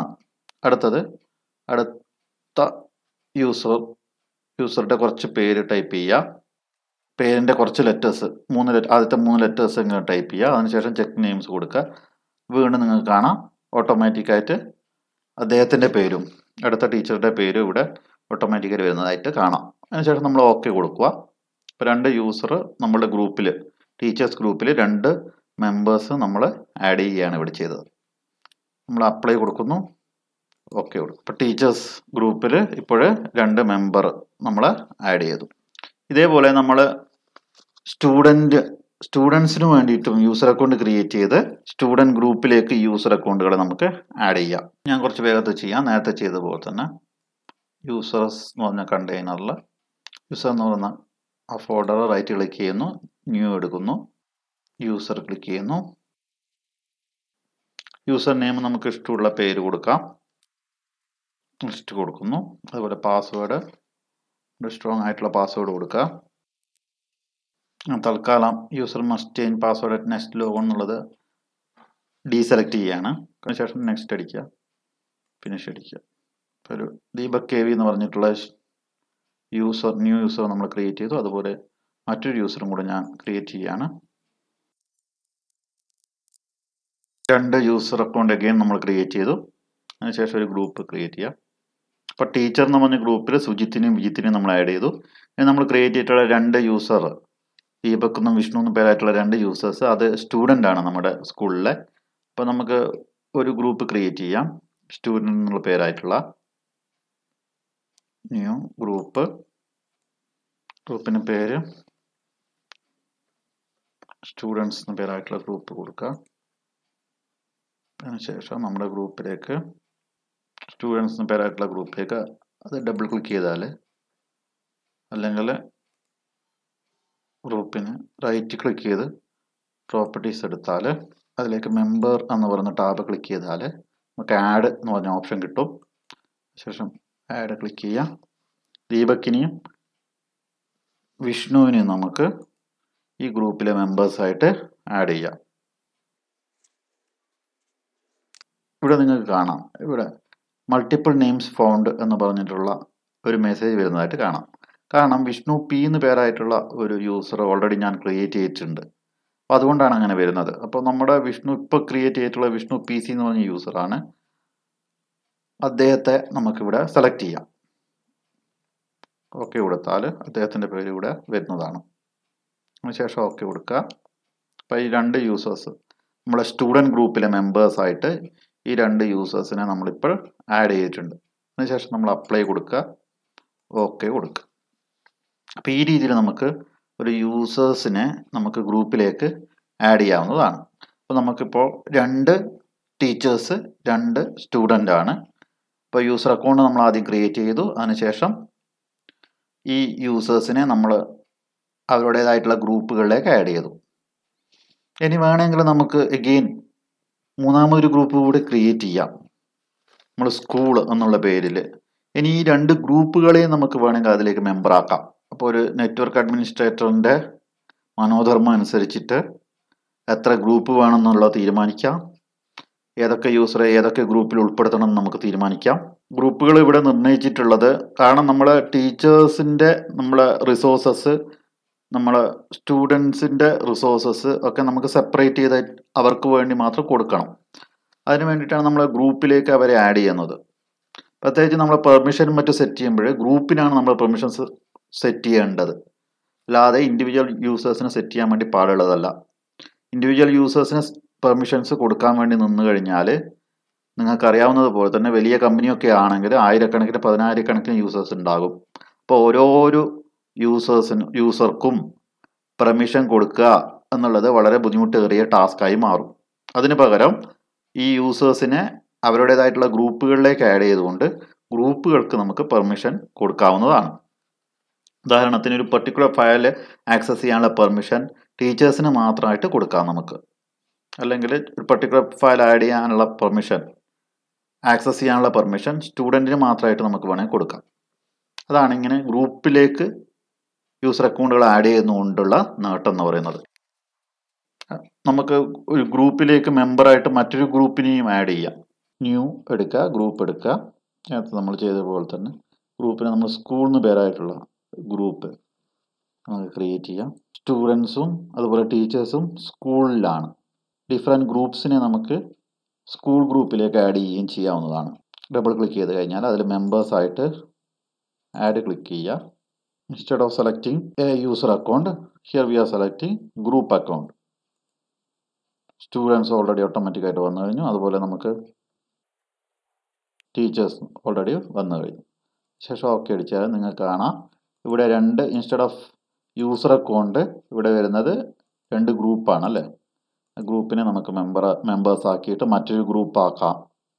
അടുത്ത യൂസറുടെ കുറച്ച് പേര് ടൈപ്പ് ചെയ്യുക. പേരിൻ്റെ കുറച്ച് ലെറ്റേഴ്സ് ആദ്യത്തെ 3 ലെറ്റേഴ്സ് ഇങ്ങനെ ടൈപ്പ് ചെയ്യുക. അതിനുശേഷം ചെക്ക് നെയിംസ് കൊടുക്കുക. വീണ്ടും നിങ്ങൾക്ക് കാണാം ഓട്ടോമാറ്റിക്കായിട്ട് അദ്ദേഹത്തിൻ്റെ പേരും അടുത്ത ടീച്ചറുടെ പേരും ഇവിടെ ഓട്ടോമാറ്റിക്കായിട്ട് വരുന്നതായിട്ട് കാണാം. അതിനുശേഷം നമ്മൾ ഓക്കെ കൊടുക്കുക. ഇപ്പോൾ 2 യൂസർ നമ്മുടെ ഗ്രൂപ്പിൽ ടീച്ചേഴ്സ് ഗ്രൂപ്പിൽ 2 മെമ്പേഴ്സ് നമ്മൾ ആഡ് ചെയ്യുകയാണ് ഇവിടെ ചെയ്തത്. നമ്മൾ അപ്ലൈ കൊടുക്കുന്നു, ഓക്കെ കൊടുക്കും. ഇപ്പോൾ ടീച്ചേഴ്സ് ഗ്രൂപ്പിൽ ഇപ്പോൾ 2 മെമ്പർ നമ്മൾ ആഡ് ചെയ്തു. ഇതേപോലെ നമ്മൾ സ്റ്റുഡൻസിന് വേണ്ടിയിട്ടും യൂസർ അക്കൗണ്ട് ക്രിയേറ്റ് ചെയ്ത് സ്റ്റുഡൻറ് ഗ്രൂപ്പിലേക്ക് യൂസർ അക്കൗണ്ടുകൾ നമുക്ക് ആഡ് ചെയ്യാം. ഞാൻ കുറച്ച് വേഗത്തിൽ ചെയ്യാം. നേരത്തെ ചെയ്ത പോലെ തന്നെ യൂസേഴ്സ് എന്ന് പറഞ്ഞ കണ്ടെയ്നറിൽ യൂസർ എന്ന് പറയുന്ന ആ ഫോൾഡർ റൈറ്റ് ക്ലിക്ക് ചെയ്യുന്നു, ന്യൂ എടുക്കുന്നു, യൂസർ ക്ലിക്ക് ചെയ്യുന്നു. യൂസർ നെയിം നമുക്ക് ഇഷ്ടമുള്ള പേര് കൊടുക്കാം, ലിസ്റ്റ് കൊടുക്കുന്നു. അതുപോലെ പാസ്വേഡ് സ്ട്രോങ് ആയിട്ടുള്ള പാസ്വേഡ് കൊടുക്കുക. തൽക്കാലം user must change password at next logon എന്നുള്ളത് ഡീസെലക്ട് ചെയ്യുകയാണ്. അതിനുശേഷം നെക്സ്റ്റ് അടിക്കുക, ഫിനിഷ് അടിക്കുക. ഇപ്പോൾ ഒരു ദീപക് കെ വി എന്ന് പറഞ്ഞിട്ടുള്ള ന്യൂ യൂസർ നമ്മൾ ക്രിയേറ്റ് ചെയ്തു. അതുപോലെ മറ്റൊരു യൂസറും കൂടെ ഞാൻ ക്രിയേറ്റ് ചെയ്യുകയാണ്. 2 യൂസർ അക്കൗണ്ട് അഗെയിൻ നമ്മൾ ക്രിയേറ്റ് ചെയ്തു. അതിനുശേഷം ഒരു ഗ്രൂപ്പ് ക്രിയേറ്റ് ചെയ്യുക. അപ്പോൾ ടീച്ചർ എന്ന് പറഞ്ഞ ഗ്രൂപ്പിൽ സുജിത്തിനെയും വിജിത്തിനെയും നമ്മൾ ആഡ് ചെയ്തു. ഇനി നമ്മൾ ക്രിയേറ്റ് ചെയ്തിട്ടുള്ള 2 യൂസർ ദീപക് എന്നും വിഷ്ണു എന്നും പേരായിട്ടുള്ള 2 യൂസേഴ്സ് അത് സ്റ്റുഡൻ്റ് ആണ് നമ്മുടെ സ്കൂളിലെ. അപ്പോൾ നമുക്ക് ഒരു ഗ്രൂപ്പ് ക്രിയേറ്റ് ചെയ്യാം. സ്റ്റുഡൻ്റ് എന്നുള്ള പേരായിട്ടുള്ള ന്യൂ ഗ്രൂപ്പിന് പേര് സ്റ്റുഡൻസ് എന്ന പേരായിട്ടുള്ള ഗ്രൂപ്പ് കൊടുക്കുക. അതിനുശേഷം നമ്മുടെ ഗ്രൂപ്പിലേക്ക് സ്റ്റുഡൻസ് എന്ന പേരായിട്ടുള്ള ഗ്രൂപ്പിലേക്ക് അത് ഡബിൾ ക്ലിക്ക് ചെയ്താൽ അല്ലെങ്കിൽ ഗ്രൂപ്പിന് റൈറ്റ് ക്ലിക്ക് ചെയ്ത് പ്രോപ്പർട്ടീസ് എടുത്താൽ അതിലേക്ക് മെമ്പർ എന്ന് പറയുന്ന ടാബ് ക്ലിക്ക് ചെയ്താൽ നമുക്ക് ആഡ് എന്ന് പറഞ്ഞ ഓപ്ഷൻ കിട്ടും. ശേഷം ആഡ് ക്ലിക്ക് ചെയ്യാം. ദീപക്കിനെയും വിഷ്ണുവിനെയും നമുക്ക് ഈ ഗ്രൂപ്പിലെ മെമ്പേഴ്സായിട്ട് ആഡ് ചെയ്യാം. ഇവിടെ നിങ്ങൾക്ക് കാണാം, ഇവിടെ മൾട്ടിപ്പിൾ നെയിംസ് ഫൗണ്ട് എന്ന് പറഞ്ഞിട്ടുള്ള ഒരു മെസ്സേജ് വരുന്നതായിട്ട് കാണാം. കാരണം വിഷ്ണു പി എന്ന് പേരായിട്ടുള്ള ഒരു യൂസർ ഓൾറെഡി ഞാൻ ക്രിയേറ്റ് ചെയ്തിട്ടുണ്ട്. അപ്പോൾ അതുകൊണ്ടാണ് അങ്ങനെ വരുന്നത്. അപ്പോൾ നമ്മുടെ വിഷ്ണു ഇപ്പോൾ ക്രിയേറ്റ് ചെയ്തിട്ടുള്ള വിഷ്ണു പി സി എന്ന് പറഞ്ഞ യൂസറാണ്. അദ്ദേഹത്തെ നമുക്കിവിടെ സെലക്ട് ചെയ്യാം. ഓക്കെ കൊടുത്താൽ അദ്ദേഹത്തിൻ്റെ പേര് ഇവിടെ വരുന്നതാണ്. അതിനുശേഷം ഓക്കെ കൊടുക്കുക. അപ്പോൾ ഈ രണ്ട് യൂസേഴ്സ് നമ്മളെ സ്റ്റുഡൻറ്റ് ഗ്രൂപ്പിലെ മെമ്പേഴ്സായിട്ട് ഈ രണ്ട് യൂസേഴ്സിനെ നമ്മളിപ്പോൾ ആഡ് ചെയ്തിട്ടുണ്ട്. അതിനുശേഷം നമ്മൾ അപ്ലൈ കൊടുക്കുക, ഓക്കെ കൊടുക്കുക. അപ്പോൾ ഈ രീതിയിൽ നമുക്ക് ഒരു യൂസേഴ്സിനെ നമുക്ക് ഗ്രൂപ്പിലേക്ക് ആഡ് ചെയ്യാവുന്നതാണ്. അപ്പോൾ നമുക്കിപ്പോൾ 2 ടീച്ചേഴ്സ് 2 സ്റ്റുഡൻ്റ് ആണ്. അപ്പോൾ യൂസർ അക്കൗണ്ട് നമ്മൾ ആദ്യം ക്രിയേറ്റ് ചെയ്തു. അതിനുശേഷം ഈ യൂസേഴ്സിനെ നമ്മൾ അവരുടേതായിട്ടുള്ള ഗ്രൂപ്പുകളിലേക്ക് ആഡ് ചെയ്തു. ഇനി വേണമെങ്കിൽ നമുക്ക് എഗെയിൻ മൂന്നാമതൊരു ഗ്രൂപ്പ് കൂടി ക്രിയേറ്റ് ചെയ്യാം, നമ്മൾ സ്കൂൾ എന്നുള്ള പേരിൽ. ഇനി ഈ 2 ഗ്രൂപ്പുകളെയും നമുക്ക് വേണമെങ്കിൽ അതിലേക്ക് മെമ്പറാക്കാം. അപ്പോൾ ഒരു നെറ്റ്വർക്ക് അഡ്മിനിസ്ട്രേറ്ററിൻ്റെ മനോധർമ്മം അനുസരിച്ചിട്ട് എത്ര ഗ്രൂപ്പ് വേണമെന്നുള്ളത് തീരുമാനിക്കാം. ഏതൊക്കെ യൂസറെ ഏതൊക്കെ ഗ്രൂപ്പിൽ ഉൾപ്പെടുത്തണം എന്ന് നമുക്ക് തീരുമാനിക്കാം. ഗ്രൂപ്പുകൾ ഇവിടെ നിർണ്ണയിച്ചിട്ടുള്ളത് കാരണം നമ്മളെ ടീച്ചേഴ്സിൻ്റെ നമ്മളെ റിസോഴ്സസ് നമ്മളെ സ്റ്റുഡൻസിൻ്റെ റിസോഴ്സസ് ഒക്കെ നമുക്ക് സെപ്പറേറ്റ് ചെയ്ത് അവർക്ക് വേണ്ടി മാത്രം കൊടുക്കണം. അതിന് വേണ്ടിയിട്ടാണ് നമ്മൾ ഗ്രൂപ്പിലേക്ക് അവരെ ആഡ് ചെയ്യുന്നത്. പ്രത്യേകിച്ച് നമ്മൾ പെർമിഷൻ മറ്റും സെറ്റ് ചെയ്യുമ്പോൾ ഗ്രൂപ്പിനാണ് നമ്മൾ പെർമിഷൻസ് സെറ്റ് ചെയ്യേണ്ടത്, അല്ലാതെ ഇൻഡിവിജ്വൽ യൂസേഴ്സിന് സെറ്റ് ചെയ്യാൻ വേണ്ടി പാടുള്ളതല്ല. ഇൻഡിവിജ്വൽ യൂസേഴ്സിന് പെർമിഷൻസ് കൊടുക്കാൻ വേണ്ടി നിന്ന് കഴിഞ്ഞാൽ നിങ്ങൾക്കറിയാവുന്നത് പോലെ തന്നെ വലിയ കമ്പനിയൊക്കെ ആണെങ്കിൽ ആയിരക്കണക്കിന് 10,000-കണക്കിന് യൂസേഴ്സ് ഉണ്ടാകും. അപ്പോൾ ഓരോരോ യൂസർക്കും പെർമിഷൻ കൊടുക്കുക എന്നുള്ളത് വളരെ ബുദ്ധിമുട്ടേറിയ ടാസ്ക്കായി മാറും. അതിന് പകരം ഈ യൂസേഴ്സിനെ അവരുടേതായിട്ടുള്ള ഗ്രൂപ്പുകളിലേക്ക് ആഡ് ചെയ്തുകൊണ്ട് ഗ്രൂപ്പുകൾക്ക് നമുക്ക് പെർമിഷൻ കൊടുക്കാവുന്നതാണ്. ഉദാഹരണത്തിന് ഒരു പെർട്ടിക്കുലർ ഫയൽ ആക്സസ് ചെയ്യാനുള്ള പെർമിഷൻ ടീച്ചേഴ്സിന് മാത്രമായിട്ട് കൊടുക്കാം നമുക്ക്. അല്ലെങ്കിൽ ഒരു പെർട്ടിക്കുലർ ഫയൽ ആഡ് ചെയ്യാനുള്ള പെർമിഷൻ, ആക്സസ് ചെയ്യാനുള്ള പെർമിഷൻ സ്റ്റുഡൻറ്റിന് മാത്രമായിട്ട് നമുക്ക് വേണമെങ്കിൽ കൊടുക്കാം. അതാണ് ഇങ്ങനെ ഗ്രൂപ്പിലേക്ക് യൂസർ അക്കൗണ്ടുകൾ ആഡ് ചെയ്യുന്നതുകൊണ്ടുള്ള നേട്ടം എന്ന് പറയുന്നത്. നമുക്ക് ഒരു ഗ്രൂപ്പിലേക്ക് മെമ്പറായിട്ട് മറ്റൊരു ഗ്രൂപ്പിനെയും ആഡ് ചെയ്യാം. ന്യൂ എടുക്കുക, ഗ്രൂപ്പ് എടുക്കുക. നേരത്തെ നമ്മൾ ചെയ്തതുപോലെ തന്നെ ഗ്രൂപ്പിന് നമ്മൾ സ്കൂളിന് പേരായിട്ടുള്ള ഗ്രൂപ്പ് നമുക്ക് ക്രിയേറ്റ് ചെയ്യാം. സ്റ്റുഡൻസും അതുപോലെ ടീച്ചേഴ്സും സ്കൂളിലാണ്. ഡിഫറെൻറ്റ് ഗ്രൂപ്പ്സിനെ നമുക്ക് സ്കൂൾ ഗ്രൂപ്പിലേക്ക് ആഡ് ചെയ്യുകയും ചെയ്യാവുന്നതാണ്. ഡബിൾ ക്ലിക്ക് ചെയ്ത് കഴിഞ്ഞാൽ അതിൽ മെമ്പേഴ്സായിട്ട് ആഡ് ക്ലിക്ക് ചെയ്യുക. Instead of selecting a user account here we are selecting group account. Students already ഓട്ടോമാറ്റിക്കായിട്ട് വന്നു കഴിഞ്ഞു. അതുപോലെ നമുക്ക് ടീച്ചേഴ്സ് ഓൾറെഡി വന്നു കഴിഞ്ഞു. ശേഷം ഓക്കെ അടിച്ചാൽ നിങ്ങൾക്ക് കാണാം ഇവിടെ 2 ഇൻസ്റ്റെഡ് ഓഫ് യൂസർ അക്കൗണ്ട് ഇവിടെ വരുന്നത് 2 ഗ്രൂപ്പാണ് അല്ലേ. ഗ്രൂപ്പിനെ നമുക്ക് മെമ്പേഴ്സ് ആക്കിയിട്ട് മറ്റൊരു ഗ്രൂപ്പ് ആക്കാം.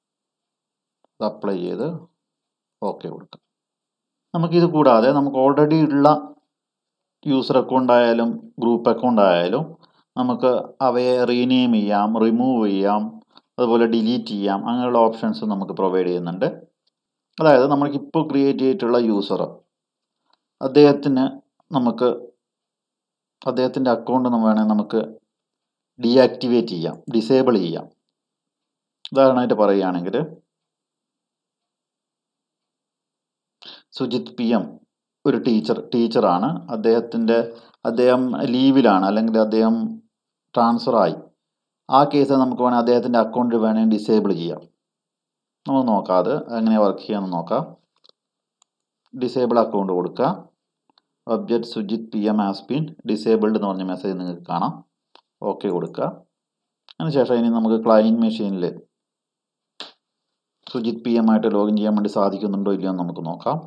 അത് അപ്ലൈ ചെയ്ത് ഓക്കെ കൊടുക്കാം. നമുക്കിത് കൂടാതെ നമുക്ക് ഓൾറെഡി ഉള്ള യൂസർ അക്കൗണ്ട് ആയാലും ഗ്രൂപ്പ് അക്കൗണ്ട് ആയാലും നമുക്ക് അവയെ റീനെയിം ചെയ്യാം, റിമൂവ് ചെയ്യാം, അതുപോലെ ഡിലീറ്റ് ചെയ്യാം. അങ്ങനെയുള്ള ഓപ്ഷൻസ് നമുക്ക് പ്രൊവൈഡ് ചെയ്യുന്നുണ്ട്. അതായത് നമുക്കിപ്പോൾ ക്രിയേറ്റ് ചെയ്തിട്ടുള്ള യൂസർ അദ്ദേഹത്തിന് നമുക്ക് അദ്ദേഹത്തിൻ്റെ അക്കൗണ്ട് വേണമെങ്കിൽ നമുക്ക് ഡീആക്ടിവേറ്റ് ചെയ്യാം, ഡിസേബിൾ ചെയ്യാം. ഉദാഹരണമായിട്ട് പറയുകയാണെങ്കിൽ സുജിത് PM ഒരു ടീച്ചറാണ്. അദ്ദേഹം ലീവിലാണ്, അല്ലെങ്കിൽ അദ്ദേഹം ട്രാൻസ്ഫറായി. ആ കേസ് നമുക്ക് വേണമെങ്കിൽ അദ്ദേഹത്തിൻ്റെ അക്കൗണ്ട് വേണമെങ്കിൽ ഡിസേബിൾ ചെയ്യാം. നമുക്ക് നോക്കാം അത് എങ്ങനെ വർക്ക് ചെയ്യാമെന്ന് നോക്കാം. ഡിസേബിൾ അക്കൗണ്ട് കൊടുക്കുക. Object Sujith PM has been disabled എന്ന് പറഞ്ഞ മെസ്സേജ് നിങ്ങൾക്ക് കാണാം. ഓക്കെ കൊടുക്കുക. അതിനുശേഷം ഇനി നമുക്ക് ക്ലയൻറ്റ് മെഷീനിൽ സുജിത് PM ആയിട്ട് ലോഗിൻ ചെയ്യാൻ വേണ്ടി സാധിക്കുന്നുണ്ടോ ഇല്ലയോ എന്ന് നമുക്ക് നോക്കാം.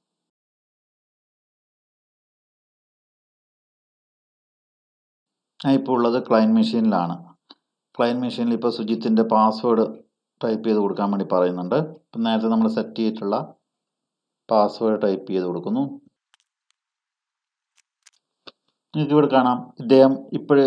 ഞാൻ ഇപ്പോൾ ഉള്ളത് ക്ലയൻറ്റ് മെഷീനിലാണ്. ക്ലയൻറ്റ് മെഷീനിൽ ഇപ്പോൾ സുജിത്തിൻ്റെ പാസ്വേഡ് ടൈപ്പ് ചെയ്ത് കൊടുക്കാൻ വേണ്ടി പറയുന്നുണ്ട്. ഇപ്പം നേരത്തെ നമ്മൾ സെറ്റ് ചെയ്തിട്ടുള്ള പാസ്വേഡ് ടൈപ്പ് ചെയ്ത് കൊടുക്കുന്നു. നിങ്ങൾക്ക് ഇവിടെ കാണാം ഇദ്ദേഹം ഇപ്പോൾ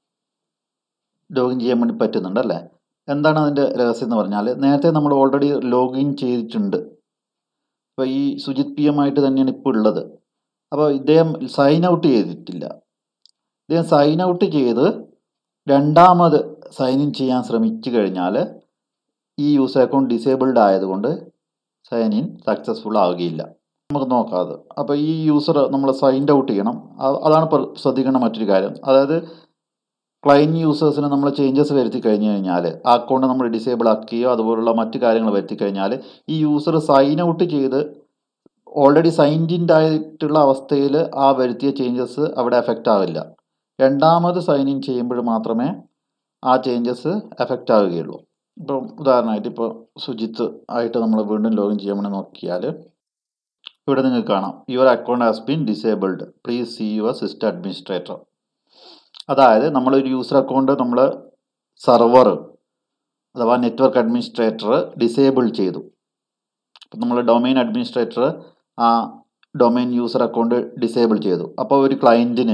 ലോഗിൻ ചെയ്യാൻ വേണ്ടി പറ്റുന്നുണ്ട്. എന്താണ് അതിൻ്റെ രഹസ്യം എന്ന് പറഞ്ഞാൽ, നേരത്തെ നമ്മൾ ഓൾറെഡി ലോഗിൻ ചെയ്തിട്ടുണ്ട്. അപ്പോൾ ഈ സുജിത് പി എം ആയിട്ട് തന്നെയാണ് ഇപ്പോൾ ഉള്ളത്. അപ്പോൾ ഇദ്ദേഹം സൈൻ ഔട്ട് ചെയ്തിട്ടില്ല. ഇദ്ദേഹം സൈൻ ഔട്ട് ചെയ്ത് രണ്ടാമത് സൈൻ ഇൻ ചെയ്യാൻ ശ്രമിച്ചു കഴിഞ്ഞാൽ ഈ യൂസർ അക്കൗണ്ട് ഡിസേബിൾഡ് ആയതുകൊണ്ട് സൈൻ ഇൻ സക്സസ്ഫുൾ ആവുകയില്ല. നമുക്ക് നോക്കാം അത്. അപ്പോൾ ഈ യൂസർ നമ്മൾ സൈൻ ഔട്ട് ചെയ്യണം. അതാണ് ശ്രദ്ധിക്കേണ്ട മറ്റൊരു കാര്യം. അതായത് ക്ലയൻറ്റ് യൂസേഴ്സിന് നമ്മൾ ചേഞ്ചസ് വരുത്തി കഴിഞ്ഞ് കഴിഞ്ഞാൽ, ആ അക്കൗണ്ട് നമ്മൾ ഡിസേബിൾ ആക്കുകയോ അതുപോലുള്ള മറ്റു കാര്യങ്ങൾ വരുത്തി കഴിഞ്ഞാൽ ഈ യൂസർ സൈൻ ഔട്ട് ചെയ്ത് ഓൾറെഡി സൈൻഡ് ഇൻ ആയിട്ടുള്ള അവസ്ഥയിൽ ആ വരുത്തിയ ചേഞ്ചസ് അവിടെ എഫക്റ്റ് ആവില്ല. രണ്ടാമത് സൈൻ ഇൻ ചെയ്യുമ്പോൾ മാത്രമേ ആ ചേഞ്ചസ് എഫക്റ്റ് ആവുകയുള്ളൂ. ഇപ്പം ഉദാഹരണമായിട്ട് ഇപ്പോൾ സുജിത്ത് ആയിട്ട് നമ്മൾ വീണ്ടും ലോഗിൻ ചെയ്യാൻ വേണ്ടി നോക്കിയാൽ ഇവിടെ നിങ്ങൾക്ക് കാണാം your account has been disabled, please see your system administrator. അതായത് നമ്മളൊരു യൂസർ അക്കൗണ്ട് നമ്മൾ സർവർ അഥവാ നെറ്റ്വർക്ക് അഡ്മിനിസ്ട്രേറ്റർ ഡിസേബിൾ ചെയ്തു. അപ്പം നമ്മൾ ഡൊമൈൻ അഡ്മിനിസ്ട്രേറ്റർ ആ ഡൊമൈൻ യൂസർ അക്കൗണ്ട് ഡിസേബിൾ ചെയ്തു. അപ്പോൾ ഒരു ക്ലയൻറ്റ്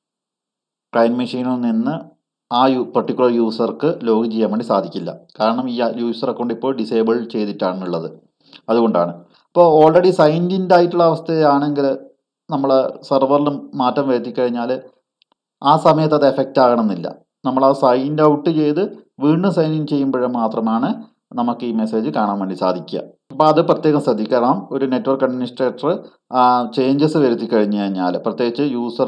മെഷീനിൽ നിന്ന് ആ പർട്ടിക്കുലർ യൂസർക്ക് ലോഗിൻ ചെയ്യാൻ വേണ്ടി സാധിക്കില്ല. കാരണം ഈ യൂസർ അക്കൗണ്ട് ഇപ്പോൾ ഡിസേബിൾ ചെയ്തിട്ടാണുള്ളത്. അതുകൊണ്ടാണ്. അപ്പോൾ ഓൾറെഡി സൈൻഡ് ഇൻ ആയിട്ടുള്ള അവസ്ഥയാണെങ്കിൽ നമ്മൾ സെർവറിൽ മാറ്റം വരുത്തി കഴിഞ്ഞാൽ ആ സമയത്ത് അത് എഫക്റ്റ് ആകണമെന്നില്ല. നമ്മൾ ആ സൈൻ ഔട്ട് ചെയ്ത് വീണ്ടും സൈൻ ഇൻ ചെയ്യുമ്പോൾ മാത്രമാണ് നമുക്ക് ഈ മെസ്സേജ് കാണാൻ വേണ്ടി സാധിക്കുക. അപ്പോൾ അത് പ്രത്യേകം ശ്രദ്ധിക്കണം. ഒരു നെറ്റ്വർക്ക് അഡ്മിനിസ്ട്രേറ്റർ ചേഞ്ചസ് വരുത്തി കഴിഞ്ഞ് കഴിഞ്ഞാൽ, പ്രത്യേകിച്ച്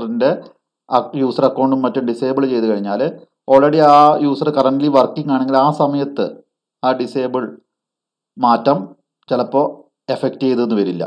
യൂസർ അക്കൗണ്ടും മറ്റും ഡിസേബിൾ ചെയ്ത് കഴിഞ്ഞാൽ, ഓൾറെഡി ആ യൂസർ കറൻ്റ്ലി വർക്കിംഗ് ആണെങ്കിൽ ആ സമയത്ത് ആ ഡിസേബിൾ മാറ്റം ചിലപ്പോൾ എഫക്റ്റ് ചെയ്തെന്ന് വരില്ല.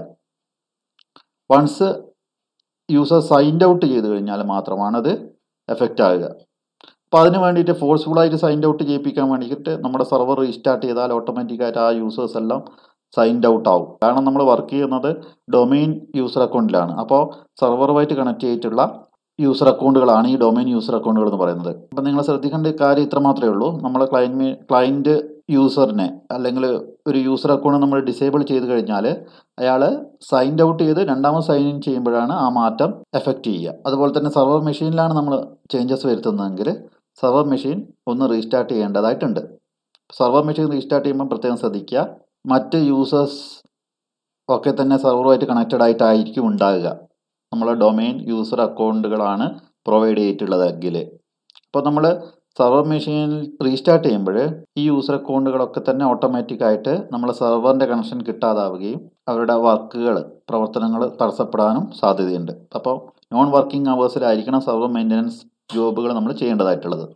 വൺസ് യൂസർ സൈൻഡ് ഔട്ട് ചെയ്ത് കഴിഞ്ഞാൽ മാത്രമാണ് അത് എഫക്റ്റ് ആവുക. അപ്പോൾ അതിന് വേണ്ടിയിട്ട് ഫോഴ്സ്ഫുള്ളായിട്ട് സൈൻഡ് ഔട്ട് ചെയ്യിപ്പിക്കാൻ വേണ്ടിയിട്ട് നമ്മുടെ സെർവർ റീസ്റ്റാർട്ട് ചെയ്താൽ ഓട്ടോമാറ്റിക്കായിട്ട് ആ യൂസേഴ്സ് എല്ലാം സൈൻഡ് ഔട്ട് ആവും. കാരണം നമ്മൾ വർക്ക് ചെയ്യുന്നത് ഡൊമൈൻ യൂസർ അക്കൗണ്ടിലാണ്. അപ്പോൾ സെർവറുമായിട്ട് കണക്ട് ചെയ്തിട്ടുള്ള യൂസർ അക്കൗണ്ടുകളാണ് ഈ ഡൊമൈൻ യൂസർ അക്കൗണ്ടുകൾ എന്ന് പറയുന്നത്. അപ്പം നിങ്ങൾ ശ്രദ്ധിക്കേണ്ട കാര്യം ഇത്ര മാത്രമേ ഉള്ളൂ. നമ്മൾ ക്ലയൻറ്റ് യൂസറിനെ അല്ലെങ്കിൽ ഒരു യൂസർ അക്കൗണ്ട് നമ്മൾ ഡിസേബിൾ ചെയ്ത് കഴിഞ്ഞാൽ അയാൾ സൈൻഡ് ഔട്ട് ചെയ്ത് രണ്ടാമത് സൈൻ ഇൻ ചെയ്യുമ്പോഴാണ് ആ മാറ്റം എഫക്റ്റ് ചെയ്യുക. അതുപോലെ തന്നെ സെർവർ മെഷീനിലാണ് നമ്മൾ ചേഞ്ചസ് വരുത്തുന്നതെങ്കിൽ സെർവർ മെഷീൻ ഒന്ന് റീസ്റ്റാർട്ട് ചെയ്യേണ്ടതായിട്ടുണ്ട്. സെർവർ മെഷീൻ റീസ്റ്റാർട്ട് ചെയ്യുമ്പോൾ പ്രത്യേകം ശ്രദ്ധിക്കുക, മറ്റ് യൂസേഴ്സ് ഒക്കെ തന്നെ സെർവറുമായിട്ട് കണക്റ്റഡ് ആയിട്ടായിരിക്കും ഉണ്ടാകുക. നമ്മൾ ഡൊമൈൻ യൂസർ അക്കൗണ്ടുകളാണ് പ്രൊവൈഡ് ചെയ്തിട്ടുള്ളതെങ്കിൽ. അപ്പോൾ നമ്മൾ സെർവർ മെഷീനിൽ റീസ്റ്റാർട്ട് ചെയ്യുമ്പോൾ ഈ യൂസർ അക്കൗണ്ടുകളൊക്കെ തന്നെ ഓട്ടോമാറ്റിക്കായിട്ട് നമ്മൾ സെർവറിൻ്റെ കണക്ഷൻ കിട്ടാതാവുകയും അവരുടെ പ്രവർത്തനങ്ങൾ തടസ്സപ്പെടാനും സാധ്യതയുണ്ട്. അപ്പോൾ നോൺ വർക്കിംഗ് അവേഴ്സിലായിരിക്കണം സെർവർ മെയിൻ്റനൻസ് ജോബുകൾ നമ്മൾ ചെയ്യേണ്ടതായിട്ടുള്ളത്.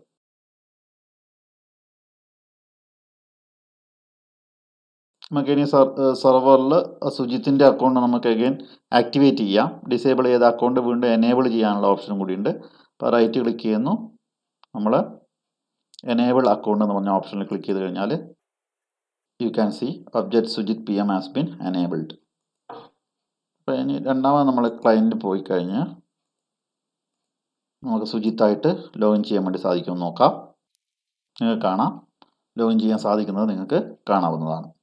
നമുക്ക് ഇനി സെർവറിൽ സുജിത്തിൻ്റെ അക്കൗണ്ട് നമുക്ക് അഗൈൻ ആക്ടിവേറ്റ് ചെയ്യാം. ഡിസേബിൾ ചെയ്ത അക്കൗണ്ട് വീണ്ടും എനേബിൾ ചെയ്യാനുള്ള ഓപ്ഷനും കൂടിയുണ്ട്. അപ്പോൾ റൈറ്റ് ക്ലിക്ക് ചെയ്യുന്നു, നമ്മൾ എനേബിൾ അക്കൗണ്ട് എന്ന് പറഞ്ഞ ഓപ്ഷനിൽ ക്ലിക്ക് ചെയ്ത് കഴിഞ്ഞാൽ you can see object Sujith P M has been enabled. അപ്പോൾ ഇനി രണ്ടാമത് നമ്മൾ ക്ലയൻറ്റ് പോയി കഴിഞ്ഞ് നമുക്ക് സുജിത്തായിട്ട് ലോഗിൻ ചെയ്യാൻ വേണ്ടി സാധിക്കുമെന്ന് നോക്കാം. നിങ്ങൾക്ക് കാണാം, ലോഗിൻ ചെയ്യാൻ സാധിക്കുന്നത് നിങ്ങൾക്ക് കാണാവുന്നതാണ്.